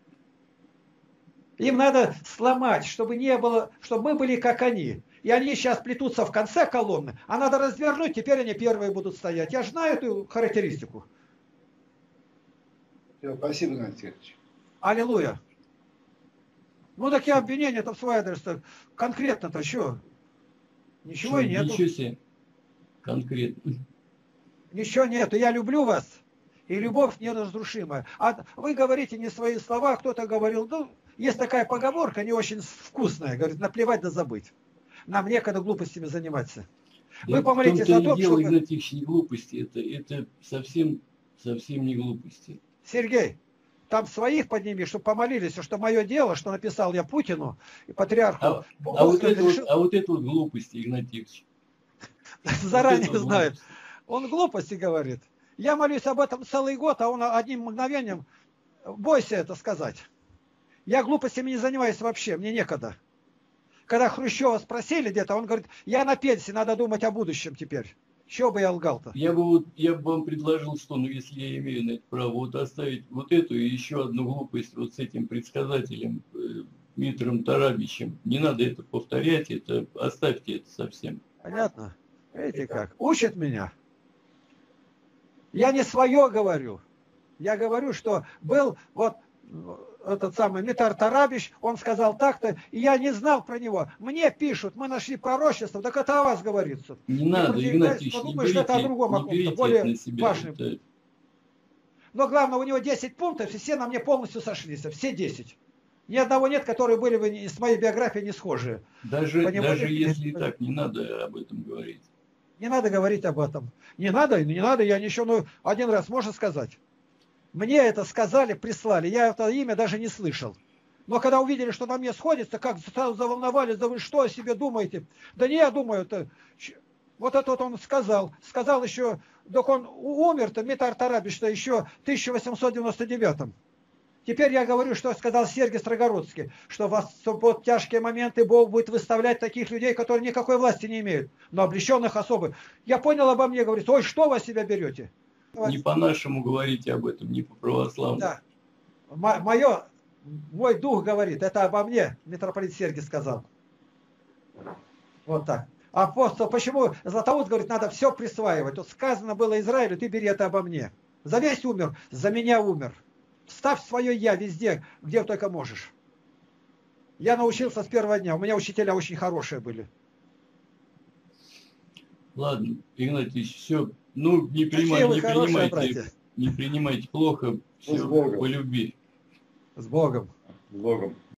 Им надо сломать, чтобы не было, чтобы мы были как они. И они сейчас плетутся в конце колонны, а надо развернуть, теперь они первые будут стоять. Я же знаю эту характеристику. Все, спасибо, Игнатий Тихонович. Аллилуйя. Ну такие обвинения-то в свой адрес конкретно-то что? Ничего что, и нету. Ничего себе. Конкретно. Ничего нету. Я люблю вас. И любовь неразрушимая. А вы говорите не свои слова, кто-то говорил, ну, есть такая поговорка, не очень вкусная, говорит, наплевать да забыть. Нам некогда глупостями заниматься. Вы помолитесь о том, что... Игнатьевич, не глупости, это, это совсем, совсем не глупости. Сергей, там своих подними, чтобы помолились, что мое дело, что написал я Путину и патриарху. А, а, вот, это решил... вот, а вот это вот глупости, Игнатьевич. Заранее знает. Он глупости говорит. Я молюсь об этом целый год, а он одним мгновением, бойся это сказать. Я глупостями не занимаюсь вообще, мне некогда. Когда Хрущева спросили где-то, он говорит, я на пенсии, надо думать о будущем теперь. Чего бы я лгал-то? Я бы, вот, я бы вам предложил, что, ну, если я имею на это право, вот оставить вот эту и еще одну глупость вот с этим предсказателем э, Дмитрием Тарабичем. Не надо это повторять, это оставьте это совсем. Понятно? Видите как? Учат меня. Я не свое говорю. Я говорю, что был вот этот самый Митар Тарабич, он сказал так-то, и я не знал про него. Мне пишут, мы нашли пророчество, так это о вас говорится. Не и надо, Игнатьевич, не берите, что это о другом, не берите более это на себя. Важным. Это... Но главное, у него десять пунктов, и все на мне полностью сошлись, все десять. Ни одного нет, которые были бы с моей биографией не схожие. Даже, даже если и так, не надо об этом говорить. Не надо говорить об этом. Не надо, не надо, я ничего, ну, один раз можно сказать. Мне это сказали, прислали, я это имя даже не слышал. Но когда увидели, что на мне сходится, как сразу заволновались, да вы что о себе думаете? Да не, я думаю, это... Вот это вот он сказал. Сказал еще Так он умер-то, Митар Тарабич, что еще в тысяча восемьсот девяносто девятом. Теперь я говорю, что сказал Сергий Строгородский, что в вот тяжкие моменты Бог будет выставлять таких людей, которые никакой власти не имеют, но облеченных особых. Я понял обо мне, говорит, ой, что вы о себя берете? Не по-нашему говорите об этом, не по-православному. Да. Мое, мой дух говорит, это обо мне, митрополит Сергий сказал. Вот так. Апостол, почему Златоуст говорит, надо все присваивать. Вот сказано было Израилю, ты бери это обо мне. За весь умер, за меня умер. Ставь свое «я» везде, где только можешь. Я научился с первого дня. У меня учителя очень хорошие были. Ладно, Игнатьевич, все. Ну, не, принимай, не, хорошие, принимайте, не принимайте плохо. Все по любви. С Богом. С Богом.